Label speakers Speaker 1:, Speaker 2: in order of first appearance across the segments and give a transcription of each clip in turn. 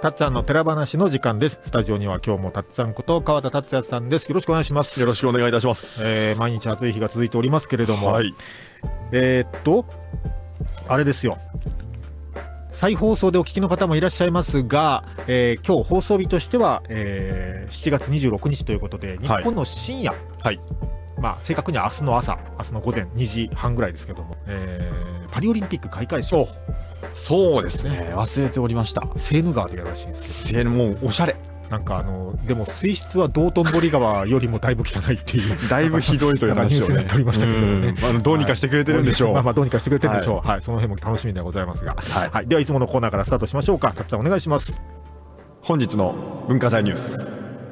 Speaker 1: たっちゃんの寺話の時間です。スタジオには今日もたっちゃんこと川田達也さんです。よろしくお願いします。
Speaker 2: よろしくお願いいたします。
Speaker 1: 毎日暑い日が続いておりますけれども、
Speaker 2: はい、
Speaker 1: あれですよ。再放送でお聞きの方もいらっしゃいますが、今日放送日としては、7月26日ということで、日本の深夜、
Speaker 2: はい、
Speaker 1: まあ正確には明日の朝、明日の午前2時半ぐらいですけども、パリオリンピック開会式。
Speaker 2: そうですね、忘れておりました。
Speaker 1: セーヌ川でやるらしいんですけど、
Speaker 2: もうおしゃれ。
Speaker 1: なんかでも水質は道頓堀川よりもだいぶ汚いっていう
Speaker 2: だいぶひどいという話をね、
Speaker 1: 取りましたけどね。
Speaker 2: どうにかしてくれてるんでしょう。
Speaker 1: まあどうにかしてくれてるんでしょう。はい、その辺も楽しみでございますが、はい、ではいつものコーナーからスタートしましょうか。たっちゃんお願いします。
Speaker 2: 本日の文化財ニュース。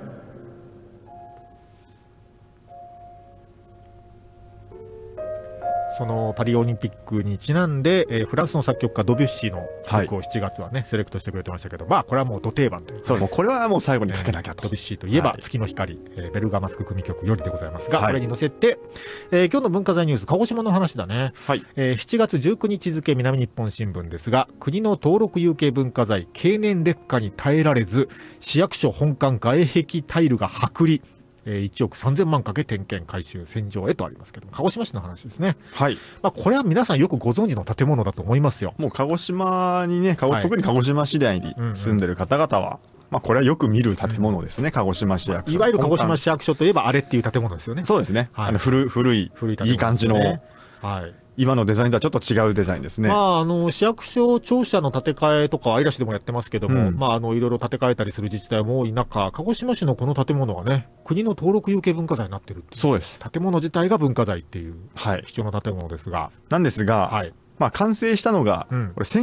Speaker 1: そのパリオリンピックにちなんで、フランスの作曲家ドビュッシーの曲を7月はね、セレクトしてくれてましたけど、まあこれはもうド定番というか、
Speaker 2: そう、もうこれはもう最後にかけなきゃと。
Speaker 1: ドビュッシーといえば、月の光、ベルガマスク組曲よりでございますが、これに乗せて、今日の文化財ニュース、鹿児島の話だね。
Speaker 2: はい。
Speaker 1: 7月19日付南日本新聞ですが、国の登録有形文化財経年劣化に耐えられず、市役所本館外壁タイルが剥離。1億3000万かけ点検回収洗浄へとありますけども、鹿児島市の話ですね。
Speaker 2: はい。
Speaker 1: まあこれは皆さんよくご存知の建物だと思いますよ。
Speaker 2: もう鹿児島にね、特に鹿児島市内に住んでる方々は、まあこれはよく見る建物ですね、鹿児島市役所。
Speaker 1: いわゆる鹿児島市役所といえばあれっていう建物ですよね。
Speaker 2: そうですね。古いいい感じの、はい。今のデザインとはちょっと違うデザインですね。
Speaker 1: まあ、市役所庁舎の建て替えとか、愛良市でもやってますけども、まあ、いろいろ建て替えたりする自治体も多い中、鹿児島市のこの建物はね、国の登録有形文化財になってるっていう。
Speaker 2: そうです。
Speaker 1: 建物自体が文化財っていう、貴重な建物ですが。
Speaker 2: なんですが、まあ、完成したのが、これ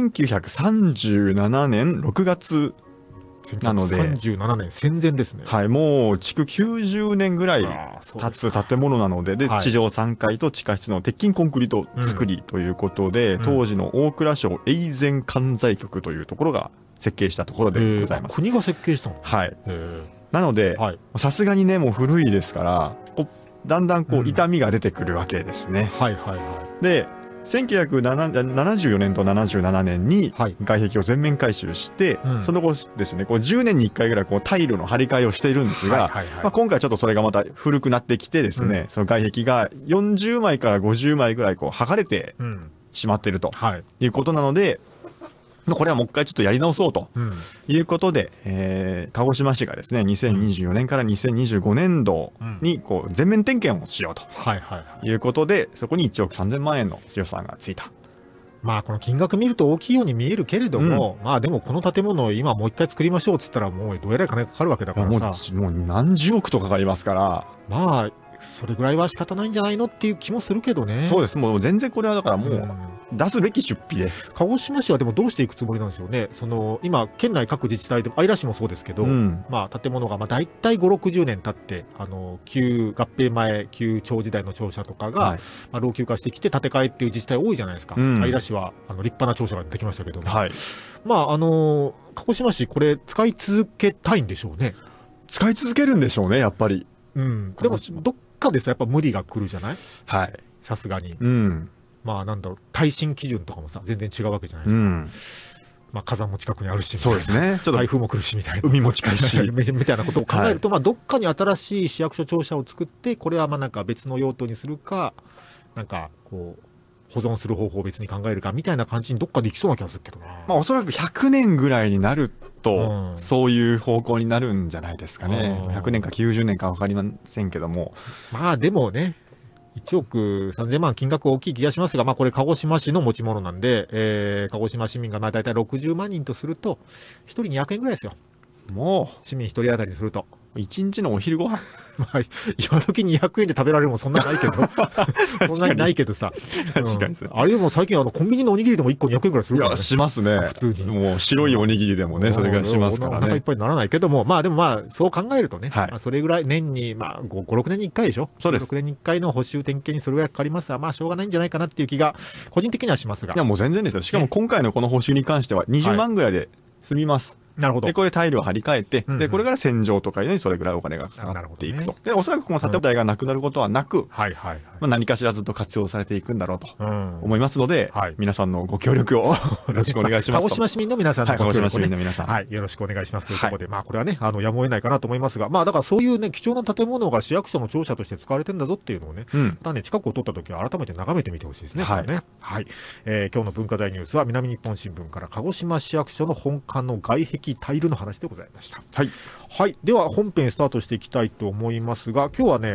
Speaker 2: 1937年6月、なので、
Speaker 1: 37年戦前ですね。
Speaker 2: はい、もう、築90年ぐらい経つ建物なので、地上3階と地下室の鉄筋コンクリート作りということで、当時の大蔵省永全管財局というところが設計したところでございます。
Speaker 1: 国が設計したの？
Speaker 2: はい。なので、さすがにね、もう古いですから、だんだん傷みが出てくるわけですね。
Speaker 1: はいはいはい。
Speaker 2: で、1974年と77年に外壁を全面改修して、その後ですね、10年に1回ぐらいタイルの張り替えをしているんですが、今回ちょっとそれがまた古くなってきてですね、その外壁が40枚から50枚ぐらい剥がれてしまっているということなので、これはもう一回ちょっとやり直そうということで、鹿児島市がですね、2024年から2025年度に全面点検をしようということで、そこに1億3000万円の予算がついた。
Speaker 1: まあこの金額見ると大きいように見えるけれども、まあでもこの建物を今もう一回作りましょうっつったらもうどえらい金かかるわけだからさ。
Speaker 2: もう何十億とかかりますから。
Speaker 1: まあ、それぐらいは仕方ないんじゃないのっていう気もするけどね。
Speaker 2: そうです。もう全然これはだからもう、出すべき出費で。
Speaker 1: 鹿児島市はでもどうしていくつもりなんでしょうね。今、県内各自治体でも、愛良市もそうですけど、まあ、建物が、まあ、大体5、60年経って、旧合併前、旧庁時代の庁舎とかが、まあ、老朽化してきて建て替えっていう自治体多いじゃないですか。愛良市は、立派な庁舎ができましたけど、まあ、鹿児島市、これ、使い続けたいんでしょうね。
Speaker 2: 使い続けるんでしょうね、やっぱり。
Speaker 1: でも、どっかでさ、やっぱ無理が来るじゃない？
Speaker 2: はい。
Speaker 1: さすがに。まあなんだろう、耐震基準とかもさ、全然違うわけじゃないですか。まあ火山も近くにあるし、
Speaker 2: そうですね。
Speaker 1: ちょっと台風も来るしみたいな。
Speaker 2: 海も近いし。
Speaker 1: みたいなことを考えると、まあどっかに新しい市役所庁舎を作って、これはまあなんか別の用途にするか、なんかこう、保存する方法を別に考えるか、みたいな感じにどっかできそうな気がするけどな。
Speaker 2: まあおそらく100年ぐらいになると、そういう方向になるんじゃないですかね。100年か90年かわかりませんけども。
Speaker 1: まあでもね、1億3000万金額大きい気がしますが、まあこれ鹿児島市の持ち物なんで、鹿児島市民がまあ大体60万人とすると、1人200円ぐらいですよ。もう、市民1人当たりにすると。
Speaker 2: 1日のお昼ご飯
Speaker 1: まあ、今時200円で食べられるもんそんなないけど。そんなにないけどさ。
Speaker 2: 確かに。
Speaker 1: あれでも最近コンビニのおにぎりでも1個200円くらいするからね。
Speaker 2: いや、しますね。
Speaker 1: 普通に。
Speaker 2: もう白いおにぎりでもね、それがしますからね。
Speaker 1: お腹いっぱいにならないけども、まあでもまあ、そう考えるとね。まあそれぐらい年に、まあ5、6年に1回でしょ？
Speaker 2: そうです。
Speaker 1: 6年に1回の補修点検にそれぐらいかかりますが、まあしょうがないんじゃないかなっていう気が、個人的にはしますが。
Speaker 2: いや、もう全然ですよ。しかも今回のこの補修に関しては20万ぐらいで済みます。
Speaker 1: なるほど。
Speaker 2: で、これタイルを張り替えて、で、これから洗浄とかにそれぐらいお金がかかっていくと。で、おそらくこの建物代がなくなることはなく、 何かしらずっと活用されていくんだろうと思いますので、皆さんのご協力をよろしくお願いします。
Speaker 1: 鹿児島市民の皆さんのご協力を、
Speaker 2: 鹿児島市民の皆さん。
Speaker 1: はい、よろしくお願いしますというところで、まあこれはね、やむを得ないかなと思いますが、まあだからそういうね、貴重な建物が市役所の庁舎として使われてんだぞっていうのをね、またね、近くを通った時は改めて眺めてみてほしいですね。はい。はい。今日の文化大ニュースは南日本新聞から鹿児島市役所の本館の外壁タイルの話でございました。はい。はい。では本編スタートしていきたいと思いますが、今日はね、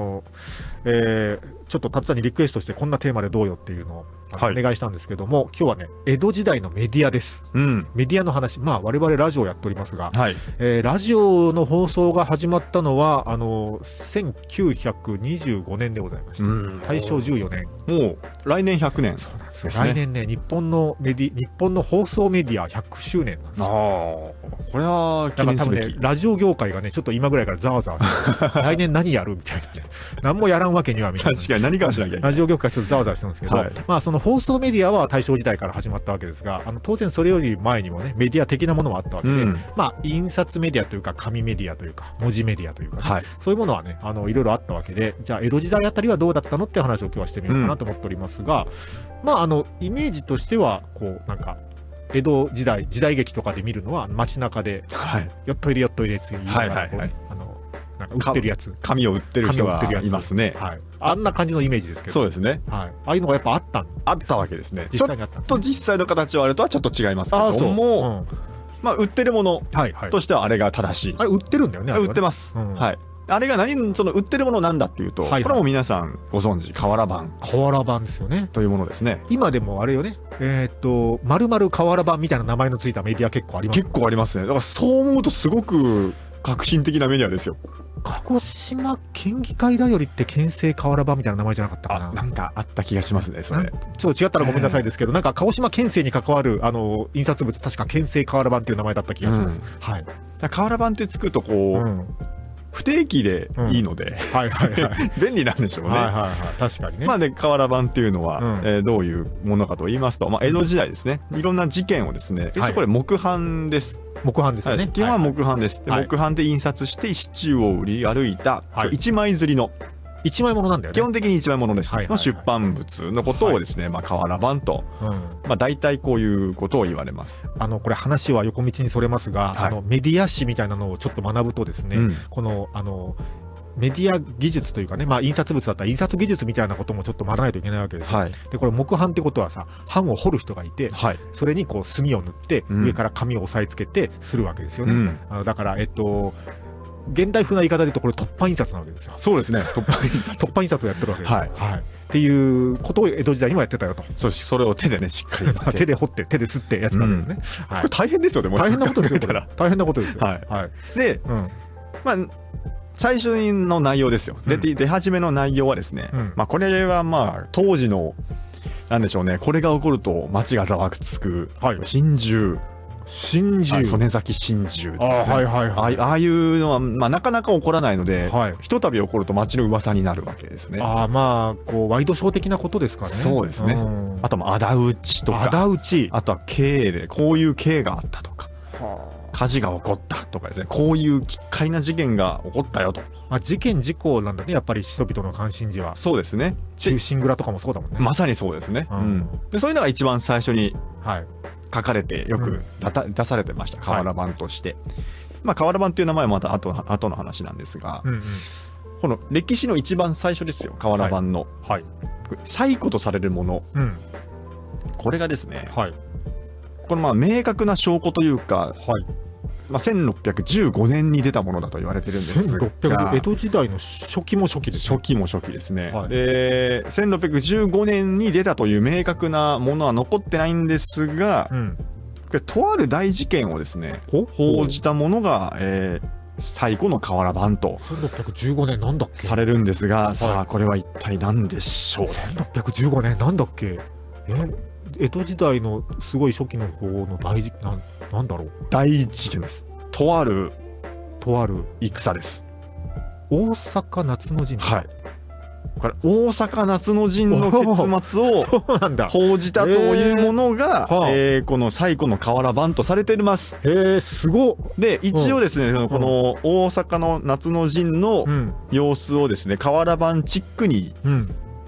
Speaker 1: ちょっとたつさんにリクエストしてこんなテーマでどうよっていうのをお願いしたんですけども、今日はね、江戸時代のメディアです。メディアの話。まあ我々ラジオやっておりますが、ラジオの放送が始まったのは、1925年でございました。大正14年。
Speaker 2: もう来年100年。
Speaker 1: そうなんですよ。来年ね、日本の放送メディア100周年なんですよ。
Speaker 2: これは記念すべき。
Speaker 1: だから多分ね、ラジオ業界がね、ちょっと今ぐらいからざわざわ来年何やるみたいなね。何もやらんわけにはみたいな。
Speaker 2: 確かに何かしなきゃいけない。
Speaker 1: ラジオ業界ちょっとざわざわしてるんですけど、まあその放送メディアは大正時代から始まったわけですが、当然それより前にもね、メディア的なものもあったわけで、まあ印刷メディアというか、紙メディアというか、文字メディアというか、ね、そういうものはね、いろいろあったわけで、じゃあ江戸時代あたりはどうだったのって話を今日はしてみようかなと思っておりますが、まあイメージとしては、こう、なんか、江戸時代劇とかで見るのは街中で、よっといれっていうなんか売ってるやつ。
Speaker 2: 紙を売ってる人がいますね。
Speaker 1: あんな感じのイメージですけど。
Speaker 2: そうですね。
Speaker 1: ああいうのがやっぱあったわけですね。
Speaker 2: 実際にあった。ちょっと実際の形はあれとはちょっと違いますけども、まあ売ってるものとしてはあれが正しい。
Speaker 1: あれ売ってるんだよね。
Speaker 2: 売ってます。はい。あれがその売ってるものなんだっていうと、これも皆さんご存知、瓦版。
Speaker 1: 瓦版ですよね。
Speaker 2: というものですね。
Speaker 1: 今でもあれよね、丸々瓦版みたいな名前のついたメディア結構ありますね。
Speaker 2: 結構ありますね。だからそう思うとすごく革新的なメディアですよ。
Speaker 1: 鹿児島県議会だよりって県政瓦版みたいな名前じゃなかったかな。
Speaker 2: なんかあった気がしますね、それ。
Speaker 1: ちょっと違ったらごめんなさいですけど、なんか鹿児島県政に関わる、印刷物、確か県政瓦版っていう名前だった気がします。はい。
Speaker 2: 瓦版ってつくとこう、不定期でいいので、便利なんでしょうね。
Speaker 1: 確かにね。
Speaker 2: まあね、瓦版っていうのは、どういうものかと言いますと、まあ江戸時代ですね。いろんな事件をですね、これ木版です。
Speaker 1: 木版ですよね。
Speaker 2: 基本は木版です。木版で印刷して市中を売り歩いた、一枚刷りの。
Speaker 1: 一枚物なんだよね。
Speaker 2: 基本的に一枚物です。出版物のことをですね、まあ瓦版と、まあ大体こういうことを言われます。
Speaker 1: これ話は横道にそれますが、メディア史みたいなのをちょっと学ぶとですね、この、メディア技術というかね、まあ印刷物だったら印刷技術みたいなこともちょっと学ばないといけないわけですよ。で、これ木版ってことはさ、版を彫る人がいて、それにこう墨を塗って、上から紙を押さえつけてするわけですよね。だから、現代風な言い方で言うとこれ突版印刷なわけですよ。
Speaker 2: そうですね。
Speaker 1: 突版印刷をやってるわけですよ。っていうことを江戸時代にもやってたよと。
Speaker 2: それを手でね、しっかり。
Speaker 1: 手で彫って、手で吸ってやつなんですね。
Speaker 2: これ大変ですよね、
Speaker 1: 大変なことですよ。大変なことですよ。
Speaker 2: で、まあ、最初の内容ですよ。出始めの内容はですね、まあこれはまあ当時の、なんでしょうね、これが起こると街がざわつく、心中。曽根崎心中。ああいうのは、まあなかなか起こらないので、ひとたび起こると街の噂になるわけですね。
Speaker 1: まあ、こう、ワイドショー的なことですかね。
Speaker 2: そうですね。あとまあ、仇討ちとか。
Speaker 1: 仇討ち。
Speaker 2: あとは刑で、こういう刑があったとか。火事が起こったとかですね。こういう奇怪な事件が起こったよと。
Speaker 1: 事件事故なんだね、やっぱり人々の関心事は。
Speaker 2: そうですね。
Speaker 1: 忠臣蔵とかもそうだもんね。
Speaker 2: まさにそうですね。で、そういうのが一番最初に、書かれてよく出されてました。瓦版として。まあ、瓦版っていう名前はまた後の話なんですが、この歴史の一番最初ですよ、瓦版の。最古とされるもの。これがですね、このまあ明確な証拠というか、まあ、1615年に出たものだと言われてるんですが、
Speaker 1: 江戸時代の初期も初期です
Speaker 2: ね。初期も初期ですね。で、1615年に出たという明確なものは残ってないんですが、とある大事件をですね、報じたものが、最古の瓦版と。
Speaker 1: 1615年なんだっけ
Speaker 2: されるんですが、さあ、これは一体何でしょう。
Speaker 1: 1615年なんだっけ江戸時代のすごい初期の方の大事なんだろう。
Speaker 2: 大事件です。とある戦です。
Speaker 1: 大阪夏の陣。
Speaker 2: これ大阪夏の陣の結末を報じたというものが、この最古の瓦版とされています。
Speaker 1: すごっ。
Speaker 2: で、一応ですね、この大阪の夏の陣の様子をですね、瓦版チックに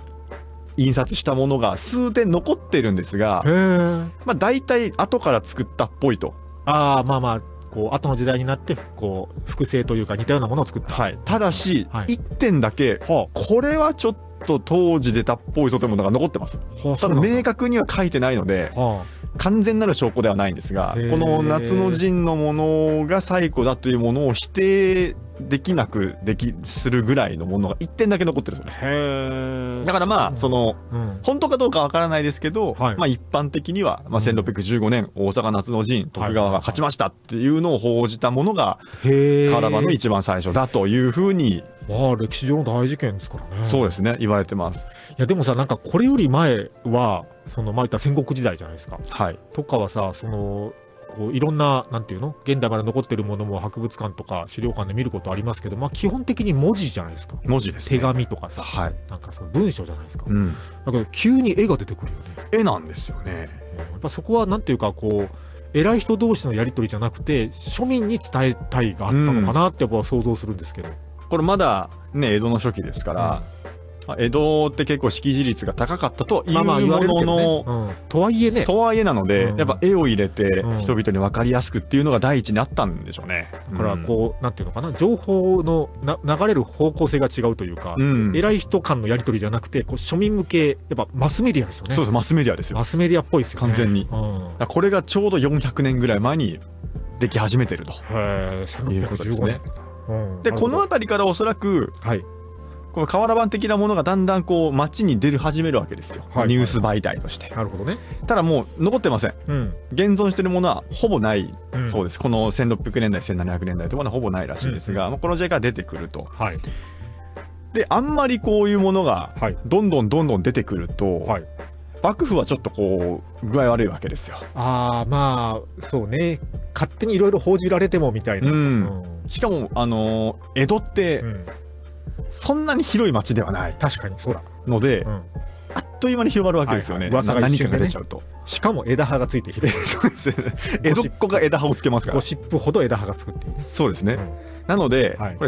Speaker 2: 印刷したものが数点残ってるんですが、まあ大体後から作ったっぽいと。
Speaker 1: ああ、まあまあ、こう、後の時代になって、こう、複製というか似たようなものを作った。
Speaker 2: はい。ただし、1点だけ、これはちょっと当時出たっぽいぞというものが残ってます。ただ明確には書いてないので、完全なる証拠ではないんですが、この夏の陣のものが最古だというものを否定できなくするぐらいのものが1点だけ残ってるんですよね。だからまあ、本当かどうかわからないですけど、まあ一般的には、まあ1615年大阪夏の陣、徳川が勝ちましたっていうのを報じたものが、瓦版の一番最初だというふうに、
Speaker 1: まあ歴史上の大事件ですからね。
Speaker 2: そうですね、言われてます。
Speaker 1: いやでもさ、なんかこれより前は、前言った戦国時代じゃないですか。
Speaker 2: はい。
Speaker 1: とかはさ、こういろんな、なんていうの現代まで残ってるものも博物館とか資料館で見ることありますけど、まあ基本的に文字じゃないですか。
Speaker 2: 文字です、
Speaker 1: ね。手紙とかさ、
Speaker 2: はい。
Speaker 1: なんか文章じゃないですか。だけど急に絵が出てくるよね。
Speaker 2: 絵なんですよね。
Speaker 1: やっぱそこはなんていうかこう、偉い人同士のやりとりじゃなくて、庶民に伝えたいがあったのかなってやっぱ想像するんですけど。
Speaker 2: これまだね、江戸の初期ですから、江戸って結構識字率が高かったというものの、
Speaker 1: とはいえね。
Speaker 2: とはいえなので、やっぱ絵を入れて人々に分かりやすくっていうのが第一にあったんでしょうね。
Speaker 1: だからこう、なんていうのかな、情報の流れる方向性が違うというか、偉い人間のやりとりじゃなくて、こう庶民向け、やっぱマスメディアですよね。
Speaker 2: そうです、マスメディアですよ。
Speaker 1: マスメディアっぽいですよね。
Speaker 2: 完全に。これがちょうど400年ぐらい前にでき始めてると。いうことですね。で、このあたりからおそらく、この瓦版的なものがだんだんこう街に出る始めるわけですよ。ニュース媒体として。
Speaker 1: なるほどね。
Speaker 2: ただもう残ってません。現存してるものはほぼないそうです。この1600年代、1700年代とかはほぼないらしいですが、この時代から出てくると。で、あんまりこういうものがどんどん出てくると、幕府はちょっとこう具合悪いわけですよ。
Speaker 1: ああ、まあそうね。勝手にいろいろ報じられてもみたいな。
Speaker 2: しかも江戸って、そんなに広い町ではない。
Speaker 1: 確かにそうだ。
Speaker 2: ので、あっという間に広まるわけですよね。何かが出ちゃうと。
Speaker 1: しかも枝葉がついて広まる。
Speaker 2: そうですね。江戸っ子が枝葉をつけますから。
Speaker 1: ゴシップほど枝葉がつくっていう。
Speaker 2: そうですね。なので、これ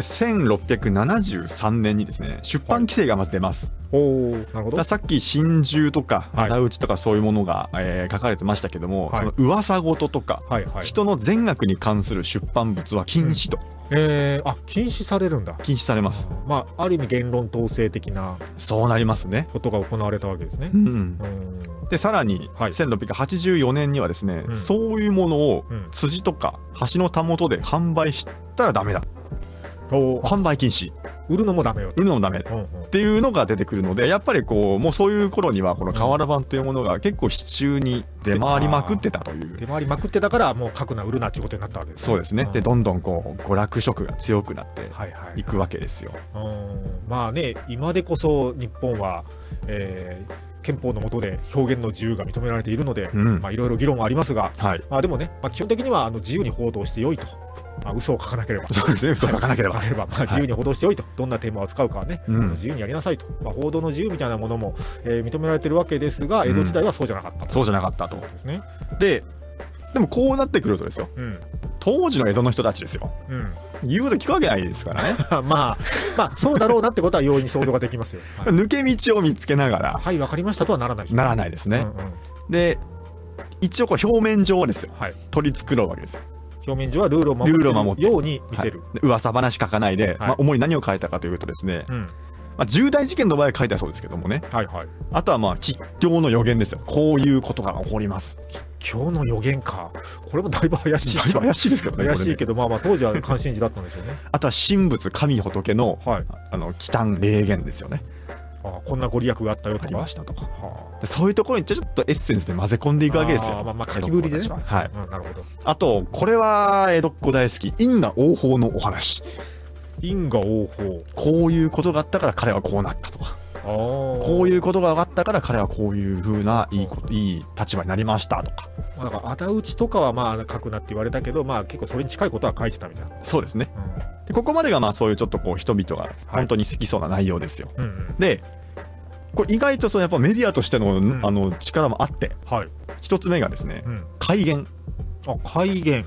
Speaker 2: 1673年にですね、出版規制がまず出ます。
Speaker 1: なるほど。
Speaker 2: さっき心中とか、仇討ちとかそういうものが書かれてましたけども、その噂事とか、人の善悪に関する出版物は禁止と。
Speaker 1: 禁止されるんだ。
Speaker 2: 禁止されます。
Speaker 1: まあ、ある意味言論統制的な。
Speaker 2: そうなりますね。
Speaker 1: ことが行われたわけですね。
Speaker 2: で、さらに、1684年にはですね、そういうものを辻とか橋のたもとで販売したらダメだ。販売禁止。
Speaker 1: 売るのもダメよ。
Speaker 2: 売るのもダメ。っていうのが出てくるので、やっぱりこう、もうそういう頃には、この瓦版というものが結構市中に出回りまくってたという。
Speaker 1: 出回りまくってたから、もう書くな、売るなっていうことになったわけですね。
Speaker 2: そうですね。で、どんどんこう、娯楽色が強くなっていくわけですよ。
Speaker 1: まあね、今でこそ日本は、憲法の下で表現の自由が認められているので、まあいろいろ議論はありますが、まあでもね、基本的には自由に報道してよいと。嘘を書かなければ。
Speaker 2: そうですね、嘘を書かなければ。
Speaker 1: 自由に報道してよいと。どんなテーマを扱うかはね、自由にやりなさいと。報道の自由みたいなものも、認められているわけですが、江戸時代はそうじゃなかった。
Speaker 2: そうじゃなかったと。
Speaker 1: ですね。
Speaker 2: でもこうなってくるとですよ。当時の江戸の人たちですよ。言うこと聞くわけないですからね。
Speaker 1: まあ、そうだろうなってことは容易に想像ができますよ。
Speaker 2: 抜け道を見つけながら。
Speaker 1: はい、わかりましたとはならない。
Speaker 2: ならないですね。で、一応こう表面上ですよ。取り繕うわけですよ。
Speaker 1: 表面上はルールを守るように見せる。
Speaker 2: 噂話書かないで、主に何を書いたかというとですね、重大事件の場合は書いたそうですけどもね。あとはまあ、吉凶の予言ですよ。こういうことが起こります。
Speaker 1: 吉凶の予言か。これもだいぶ怪しい。
Speaker 2: だいぶ怪しいですけどね。
Speaker 1: 怪しいけど、まあ当時は関心事だったんでしょうね。
Speaker 2: あとは神仏神仏の、忌憚霊言ですよね。
Speaker 1: こんなご利益があったよとか。
Speaker 2: ありましたとか。そういうところにちょっとエッセンスで混ぜ込んでいくわけですよ。
Speaker 1: 書きぶりでね。
Speaker 2: はい。
Speaker 1: なるほど。
Speaker 2: あと、これは江戸っ子大好き。因果応報のお話。
Speaker 1: 因果応報。
Speaker 2: こういうことがあったから彼はこうなったとか。こういうことがあったから彼はこういう風ないい立場になりましたとか。
Speaker 1: だから仇討ちとかはまあ書くなって言われたけど、まあ結構それに近いことは書いてたみたいな。
Speaker 2: そうですね。でここまでがまあそういうちょっとこう人々が本当に好きそうな内容ですよ。で、これ意外とそのやっぱメディアとしての力もあって、一つ目がですね、改元。
Speaker 1: 改元。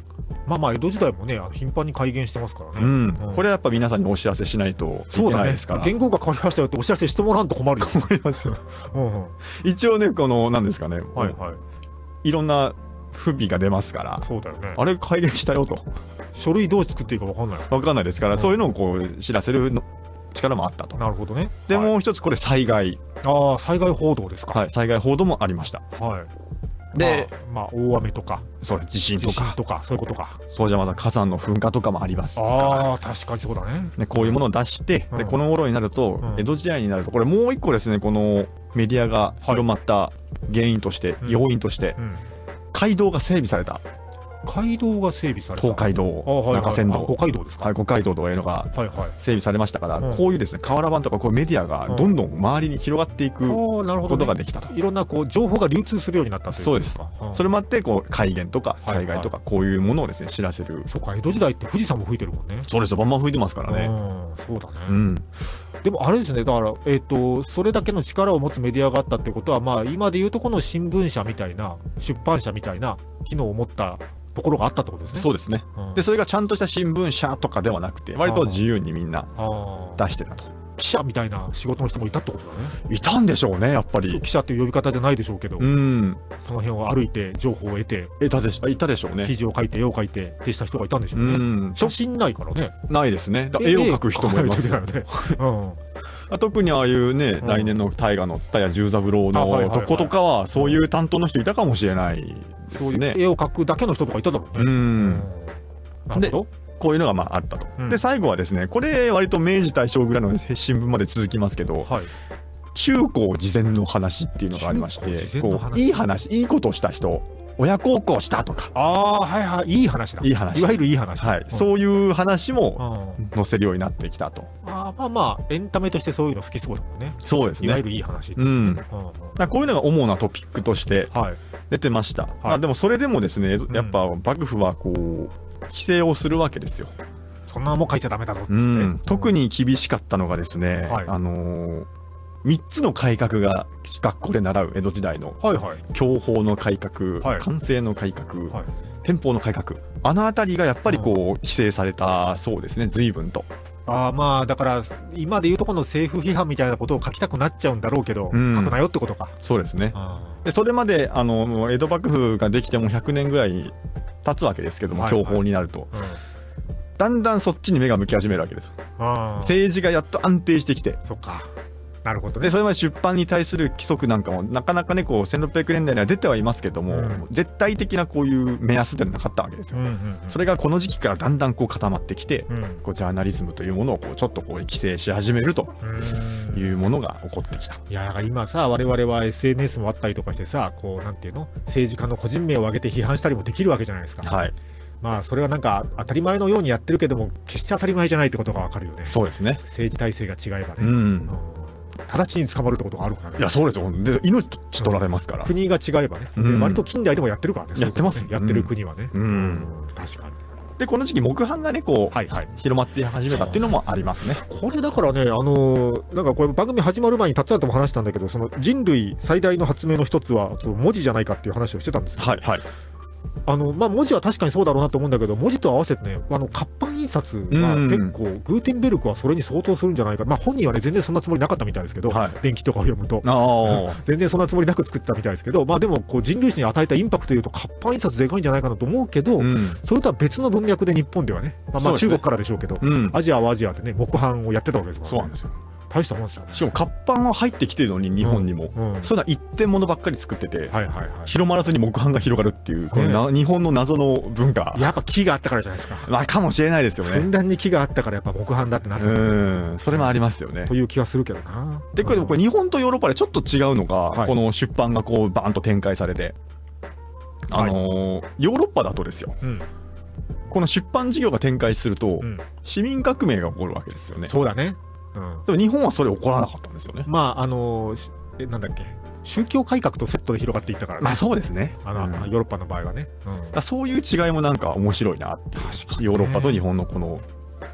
Speaker 1: まあまあ、江戸時代もね、頻繁に改元してますからね。
Speaker 2: これはやっぱ皆さんにお知らせしないといけないですから。
Speaker 1: 元号が変わりましたよってお知らせしてもらわんと困るよ。困りますよ。
Speaker 2: 一応ね、なんですかね。はいはい。いろんな不備が出ますから。
Speaker 1: そうだよね。
Speaker 2: あれ改元したよと。
Speaker 1: 書類どう作っていいか分かんない。
Speaker 2: 分かんないですから、そういうのをこう知らせる力もあったと。
Speaker 1: なるほどね。
Speaker 2: で、もう一つこれ災害。
Speaker 1: ああ、災害報道ですか。
Speaker 2: はい、災害報道もありました。はい。
Speaker 1: で、まあ、大雨とか。
Speaker 2: そう、地震とか。
Speaker 1: そういうことか。
Speaker 2: そうじゃまた火山の噴火とかもあります。
Speaker 1: ああ、確かにそうだね。
Speaker 2: で、こういうものを出して、で、この頃になると、江戸時代になると、これもう一個ですね、このメディアが広まった原因として、要因として、街道が整備された。
Speaker 1: 街道が整備された。
Speaker 2: 東海道、中山道。
Speaker 1: 五街道ですか。
Speaker 2: はい、五街道というのが整備されましたから、こういうですね、瓦版とかこういうメディアがどんどん周りに広がっていくことができたと。
Speaker 1: いろんなこう情報が流通するようになったということですか。
Speaker 2: そうです。それもあって、こう、改元とか災害とか、こういうものをですね、知らせる。
Speaker 1: そうか、江戸時代って富士山も吹いてるもんね。
Speaker 2: そうですよ、バンバン吹いてますからね。
Speaker 1: そうだね。でもあれですね、だから、それだけの力を持つメディアがあったってことは、まあ、今でいうとこの新聞社みたいな、出版社みたいな機能を持ったところがあったってことですね。
Speaker 2: そうですね。で、それがちゃんとした新聞社とかではなくて、割と自由にみんな出してたと。
Speaker 1: 記者みたいな仕事の人もいたってことだね。
Speaker 2: いたんでしょうね、やっぱり。
Speaker 1: 記者っていう呼び方じゃないでしょうけど、その辺を歩いて情報を得て、
Speaker 2: いたでしょうね。
Speaker 1: 記事を書いて、絵を描いてってした人がいたんでしょうね。写真ないからね。
Speaker 2: ないですね。絵を描く人もいますよね。特にああいうね、来年の大河の田谷十三郎のとことかは、そういう担当の人いたかもしれないですね。
Speaker 1: 絵を描くだけの人とかいただろうね。
Speaker 2: なるほど。こういうのがまああったと。で、最後はですね、これ割と明治大正ぐらいの新聞まで続きますけど、中高事前の話っていうのがありまして、こう、いい話、いいことをした人、親孝行したとか。
Speaker 1: ああ、はいはい、いい話だ。
Speaker 2: いい話。
Speaker 1: いわゆるいい話。
Speaker 2: はい。そういう話も載せるようになってきたと。
Speaker 1: まあまあ、エンタメとしてそういうの好きそうだもんね。
Speaker 2: そうですね。
Speaker 1: いわゆるいい話。
Speaker 2: こういうのが主なトピックとして出てました。でもそれでもですね、やっぱ幕府はこう、規制をするわけですよ。
Speaker 1: そんなもん書いちゃダメだろって。
Speaker 2: 特に厳しかったのがですね、3つの改革が学校で習う江戸時代の、享保の改革、寛政の改革、天保の改革、あのあたりがやっぱりこう規制されたそうですね、随分と。
Speaker 1: まあ、だから、今でいうとこの政府批判みたいなことを書きたくなっちゃうんだろうけど、書くなよってことか。
Speaker 2: そうですね。で、それまで、江戸幕府ができても100年ぐらい経つわけですけども、享保になると。だんだんそっちに目が向き始めるわけです。政治がやっと安定してきて。
Speaker 1: そっか。なるほど
Speaker 2: ね。で、それまで出版に対する規則なんかも、なかなかね、こう、1600年代には出てはいますけども、絶対的なこういう目安ではなかったわけですよ。それがこの時期からだんだんこう固まってきて、こう、ジャーナリズムというものをこう、ちょっとこう、規制し始めるというものが起こってきた。
Speaker 1: いや、だから今さ、我々は SNS もあったりとかしてさ、こう、なんていうの？政治家の個人名を挙げて批判したりもできるわけじゃないですか。はい。まあ、それはなんか当たり前のようにやってるけども、決して当たり前じゃないってことがわかるよね。
Speaker 2: そうですね。
Speaker 1: 政治体制が違えばね。直ちに捕まるってことがあるからね。
Speaker 2: いや、そうですよ。で、命取られますから。
Speaker 1: 国が違えばね。割と近代でもやってるからね。
Speaker 2: やってます。
Speaker 1: やってる国はね。確かに。
Speaker 2: で、この時期、木版がね、こう、広まって始めたっていうのもありますね。
Speaker 1: これだからね、なんかこれ番組始まる前に達也とも話したんだけど、その人類最大の発明の一つは、文字じゃないかっていう話をしてたんですよ。はいはい。まあ、文字は確かにそうだろうなと思うんだけど、文字と合わせてね、活版印刷は結構、グーテンベルクはそれに相当するんじゃないか。まあ、本人はね、全然そんなつもりなかったみたいですけど、伝記とかを読むと。全然そんなつもりなく作ったみたいですけど、まあでも、こう、人類史に与えたインパクトというと、活版印刷でかいんじゃないかなと思うけど、それとは別の文脈で日本ではね、まあ中国からでしょうけど、アジアはアジアでね、木版をやってたわけですもんね。
Speaker 2: そうなんですよ。
Speaker 1: 大したもんですよね。
Speaker 2: しかも活版は入ってきてるのに、日本にも。そんな一点物ばっかり作ってて、広まらずに木版が広がるっていう、この日本の謎の文化。
Speaker 1: やっぱ木があったからじゃないですか。
Speaker 2: まあ、かもしれないですよね。
Speaker 1: ふんだんに木があったからやっぱ木版だってなって
Speaker 2: る。それもありますよね。
Speaker 1: という気はするけどな。
Speaker 2: で、これ日本とヨーロッパでちょっと違うのが、この出版がこうバーンと展開されて、ヨーロッパだとですよ。この出版事業が展開すると、市民革命が起こるわけですよね。
Speaker 1: そうだね。
Speaker 2: でも日本はそれ起こらなかったんですよね。
Speaker 1: まあ、なんだっけ、宗教改革とセットで広がっていったからね。
Speaker 2: まあそうですね。
Speaker 1: ヨーロッパの場合はね。
Speaker 2: そういう違いもなんか面白いなっていう。ヨーロッパと日本のこの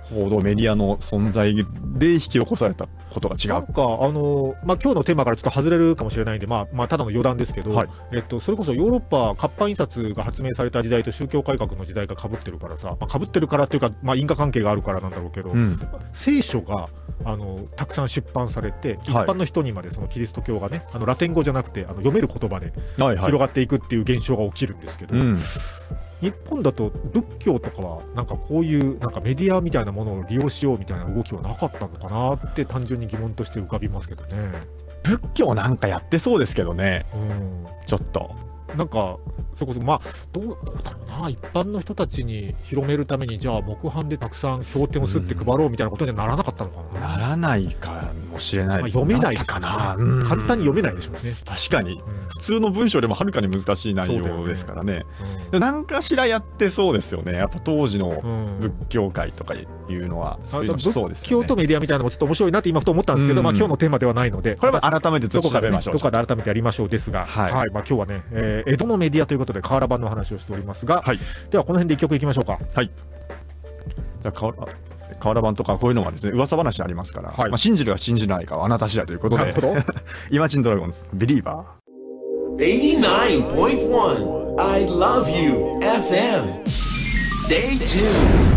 Speaker 2: 報道メディアの存在で引き起こされたことが違う。
Speaker 1: なんか今日のテーマからちょっと外れるかもしれないんで、ただの余談ですけど、はい、それこそヨーロッパ活版印刷が発明された時代と宗教改革の時代が被ってるからさ、被ってるからっていうか、因果関係があるからなんだろうけど、聖書がたくさん出版されて、一般の人にまでそのキリスト教がね、ラテン語じゃなくて読める言葉で広がっていくっていう現象が起きるんですけど、日本だと仏教とかはなんかこういうなんかメディアみたいなものを利用しようみたいな動きはなかったのかなって単純に疑問として浮かびますけどね。
Speaker 2: 仏教なんかやってそうですけどね。ちょっと
Speaker 1: なんかそこそどうだろうな、一般の人たちに広めるためにじゃあ木版でたくさん経典をすって配ろうみたいなことにはならなかったのかな。
Speaker 2: ならないかもしれないです。
Speaker 1: 読めないかな。簡単に読めないでしょうね。
Speaker 2: 確かに、普通の文章でもはるかに難しい内容ですからね。何かしらやってそうですよね。やっぱ当時の仏教界とかいうのはそうですよね。
Speaker 1: 仏教とメディアみたいなのもちょっと面白いなって今ふと思ったんですけど、今日のテーマではないので、
Speaker 2: これは改めて
Speaker 1: どこかで改めてやりましょうですが、今日はね、江戸のメディアということで瓦版の話をしておりますが、ではこの辺で一曲いきましょうか。
Speaker 2: はい。じゃあ瓦版とかこういうのはですね、噂話ありますから、信じるか信じないかはあなた次第ということで、イマジンドラゴンズビリーバ
Speaker 3: ー 89.1 I love you FM Stay tuned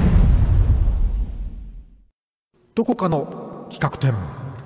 Speaker 1: どこかの企画展。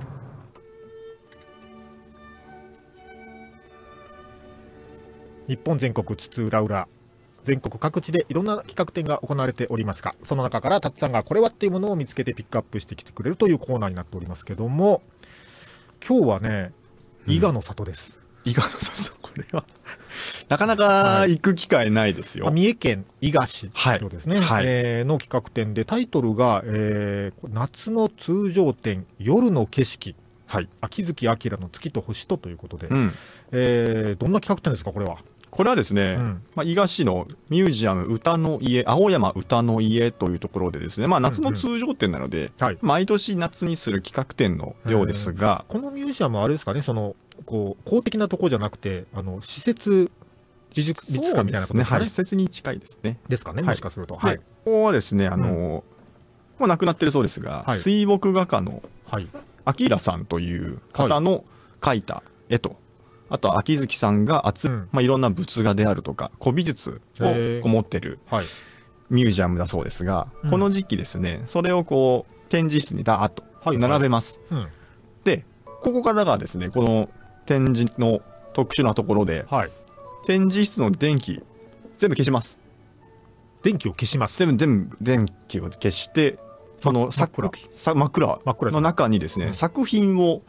Speaker 1: 日本全国津々浦々、全国各地でいろんな企画展が行われておりますが、その中からたっさんがこれはっていうものを見つけてピックアップしてきてくれるというコーナーになっておりますけども、今日はね、伊賀の里です。
Speaker 2: 伊賀の里、これはなかなか行く機会ないですよ。
Speaker 1: 三重県伊賀市ですね、の企画展で、タイトルが、夏の通常展夜の景色、秋月明の月と星ということで、どんな企画展ですかこれは。
Speaker 2: これはですね、伊賀市のミュージアム歌の家、青山歌の家というところでですね、夏の通常展なので、毎年夏にする企画展のようですが、
Speaker 1: このミュージアムはあれですかね、公的なところじゃなくて、施設美術館みたいなことですかね。
Speaker 2: 施設に近いですね。
Speaker 1: ですかね、もしかすると。
Speaker 2: ここはですね、もう亡くなってるそうですが、水墨画家の明さんという方の描いた絵と、あと秋月さんがいろんな仏画であるとか古美術を持ってるミュージアムだそうですが、この時期ですね、それをこう展示室にダーッと並べます。で、ここからがですね、この展示の特殊なところで、展示室の電気全部消します。
Speaker 1: 電気を消します。
Speaker 2: 全部電気を消して、その真っ暗の中にですね、作品を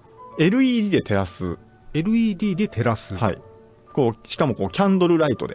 Speaker 2: LED で照らす。
Speaker 1: LED で照らす。
Speaker 2: しかもキャンドルライトで。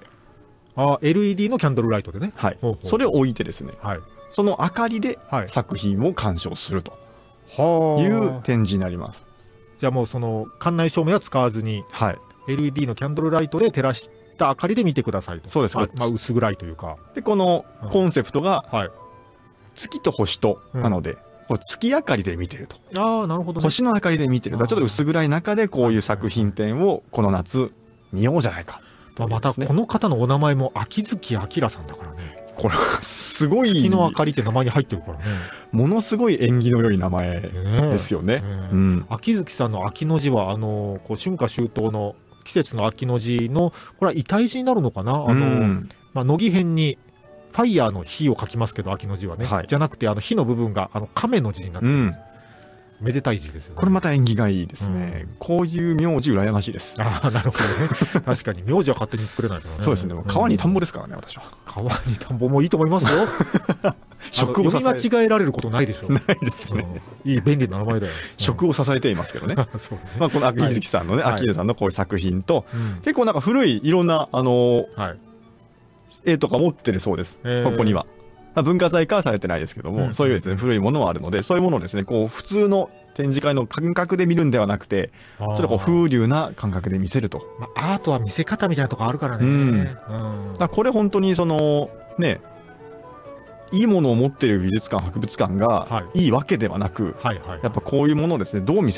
Speaker 1: LED のキャンドルライトでね。
Speaker 2: それを置いてですね、その明かりで作品を鑑賞するという展示になります。
Speaker 1: じゃあもうその館内照明は使わずに、LED のキャンドルライトで照らした明かりで見てくださいと。
Speaker 2: そうです。
Speaker 1: 薄暗いというか。
Speaker 2: で、このコンセプトが、月と星となので、月明かりで見てると。
Speaker 1: なるほど、
Speaker 2: 星の明かりで見てる。ちょっと薄暗い中でこういう作品展をこの夏見ようじゃないか。
Speaker 1: またこの方のお名前も秋月明さんだからね。
Speaker 2: これすごい。
Speaker 1: 月の明かりって名前に入ってるからね。
Speaker 2: ものすごい縁起の良い名前ですよね。
Speaker 1: 秋月さんの秋の字は春夏秋冬の季節の秋の字のこれは異体字になるのかな。乃木編にファイヤーの火を書きますけど、秋の字はね。じゃなくて、火の部分が、亀の字になってる。めでたい字ですよね。
Speaker 2: これまた縁起がいいですね。こういう名字羨ましいです。
Speaker 1: なるほどね。確かに、名字は勝手に作れないからね。
Speaker 2: そうですね。川に田んぼですからね、私は。
Speaker 1: 川に田んぼもいいと思いますよ。読み間違えられることないでしょ。
Speaker 2: ないですね。
Speaker 1: いい、便利な名前だよ。
Speaker 2: 食を支えていますけどね。この秋月さんのね、秋月さんのこういう作品と、結構なんか古い、いろんな、絵とか持ってるそうです。ここには。文化財化はされてないですけども、そういうですね、古いものはあるので、そういうものをですね、こう、普通の展示会の感覚で見るんではなくて、ちょっとこう、風流な感覚で見せると。
Speaker 1: アートは見せ方みたいなとこあるからね。
Speaker 2: これ本当にね、いいものを持っている美術館、博物館がいいわけではなく、やっぱこういうものをですね、どう見せるかっ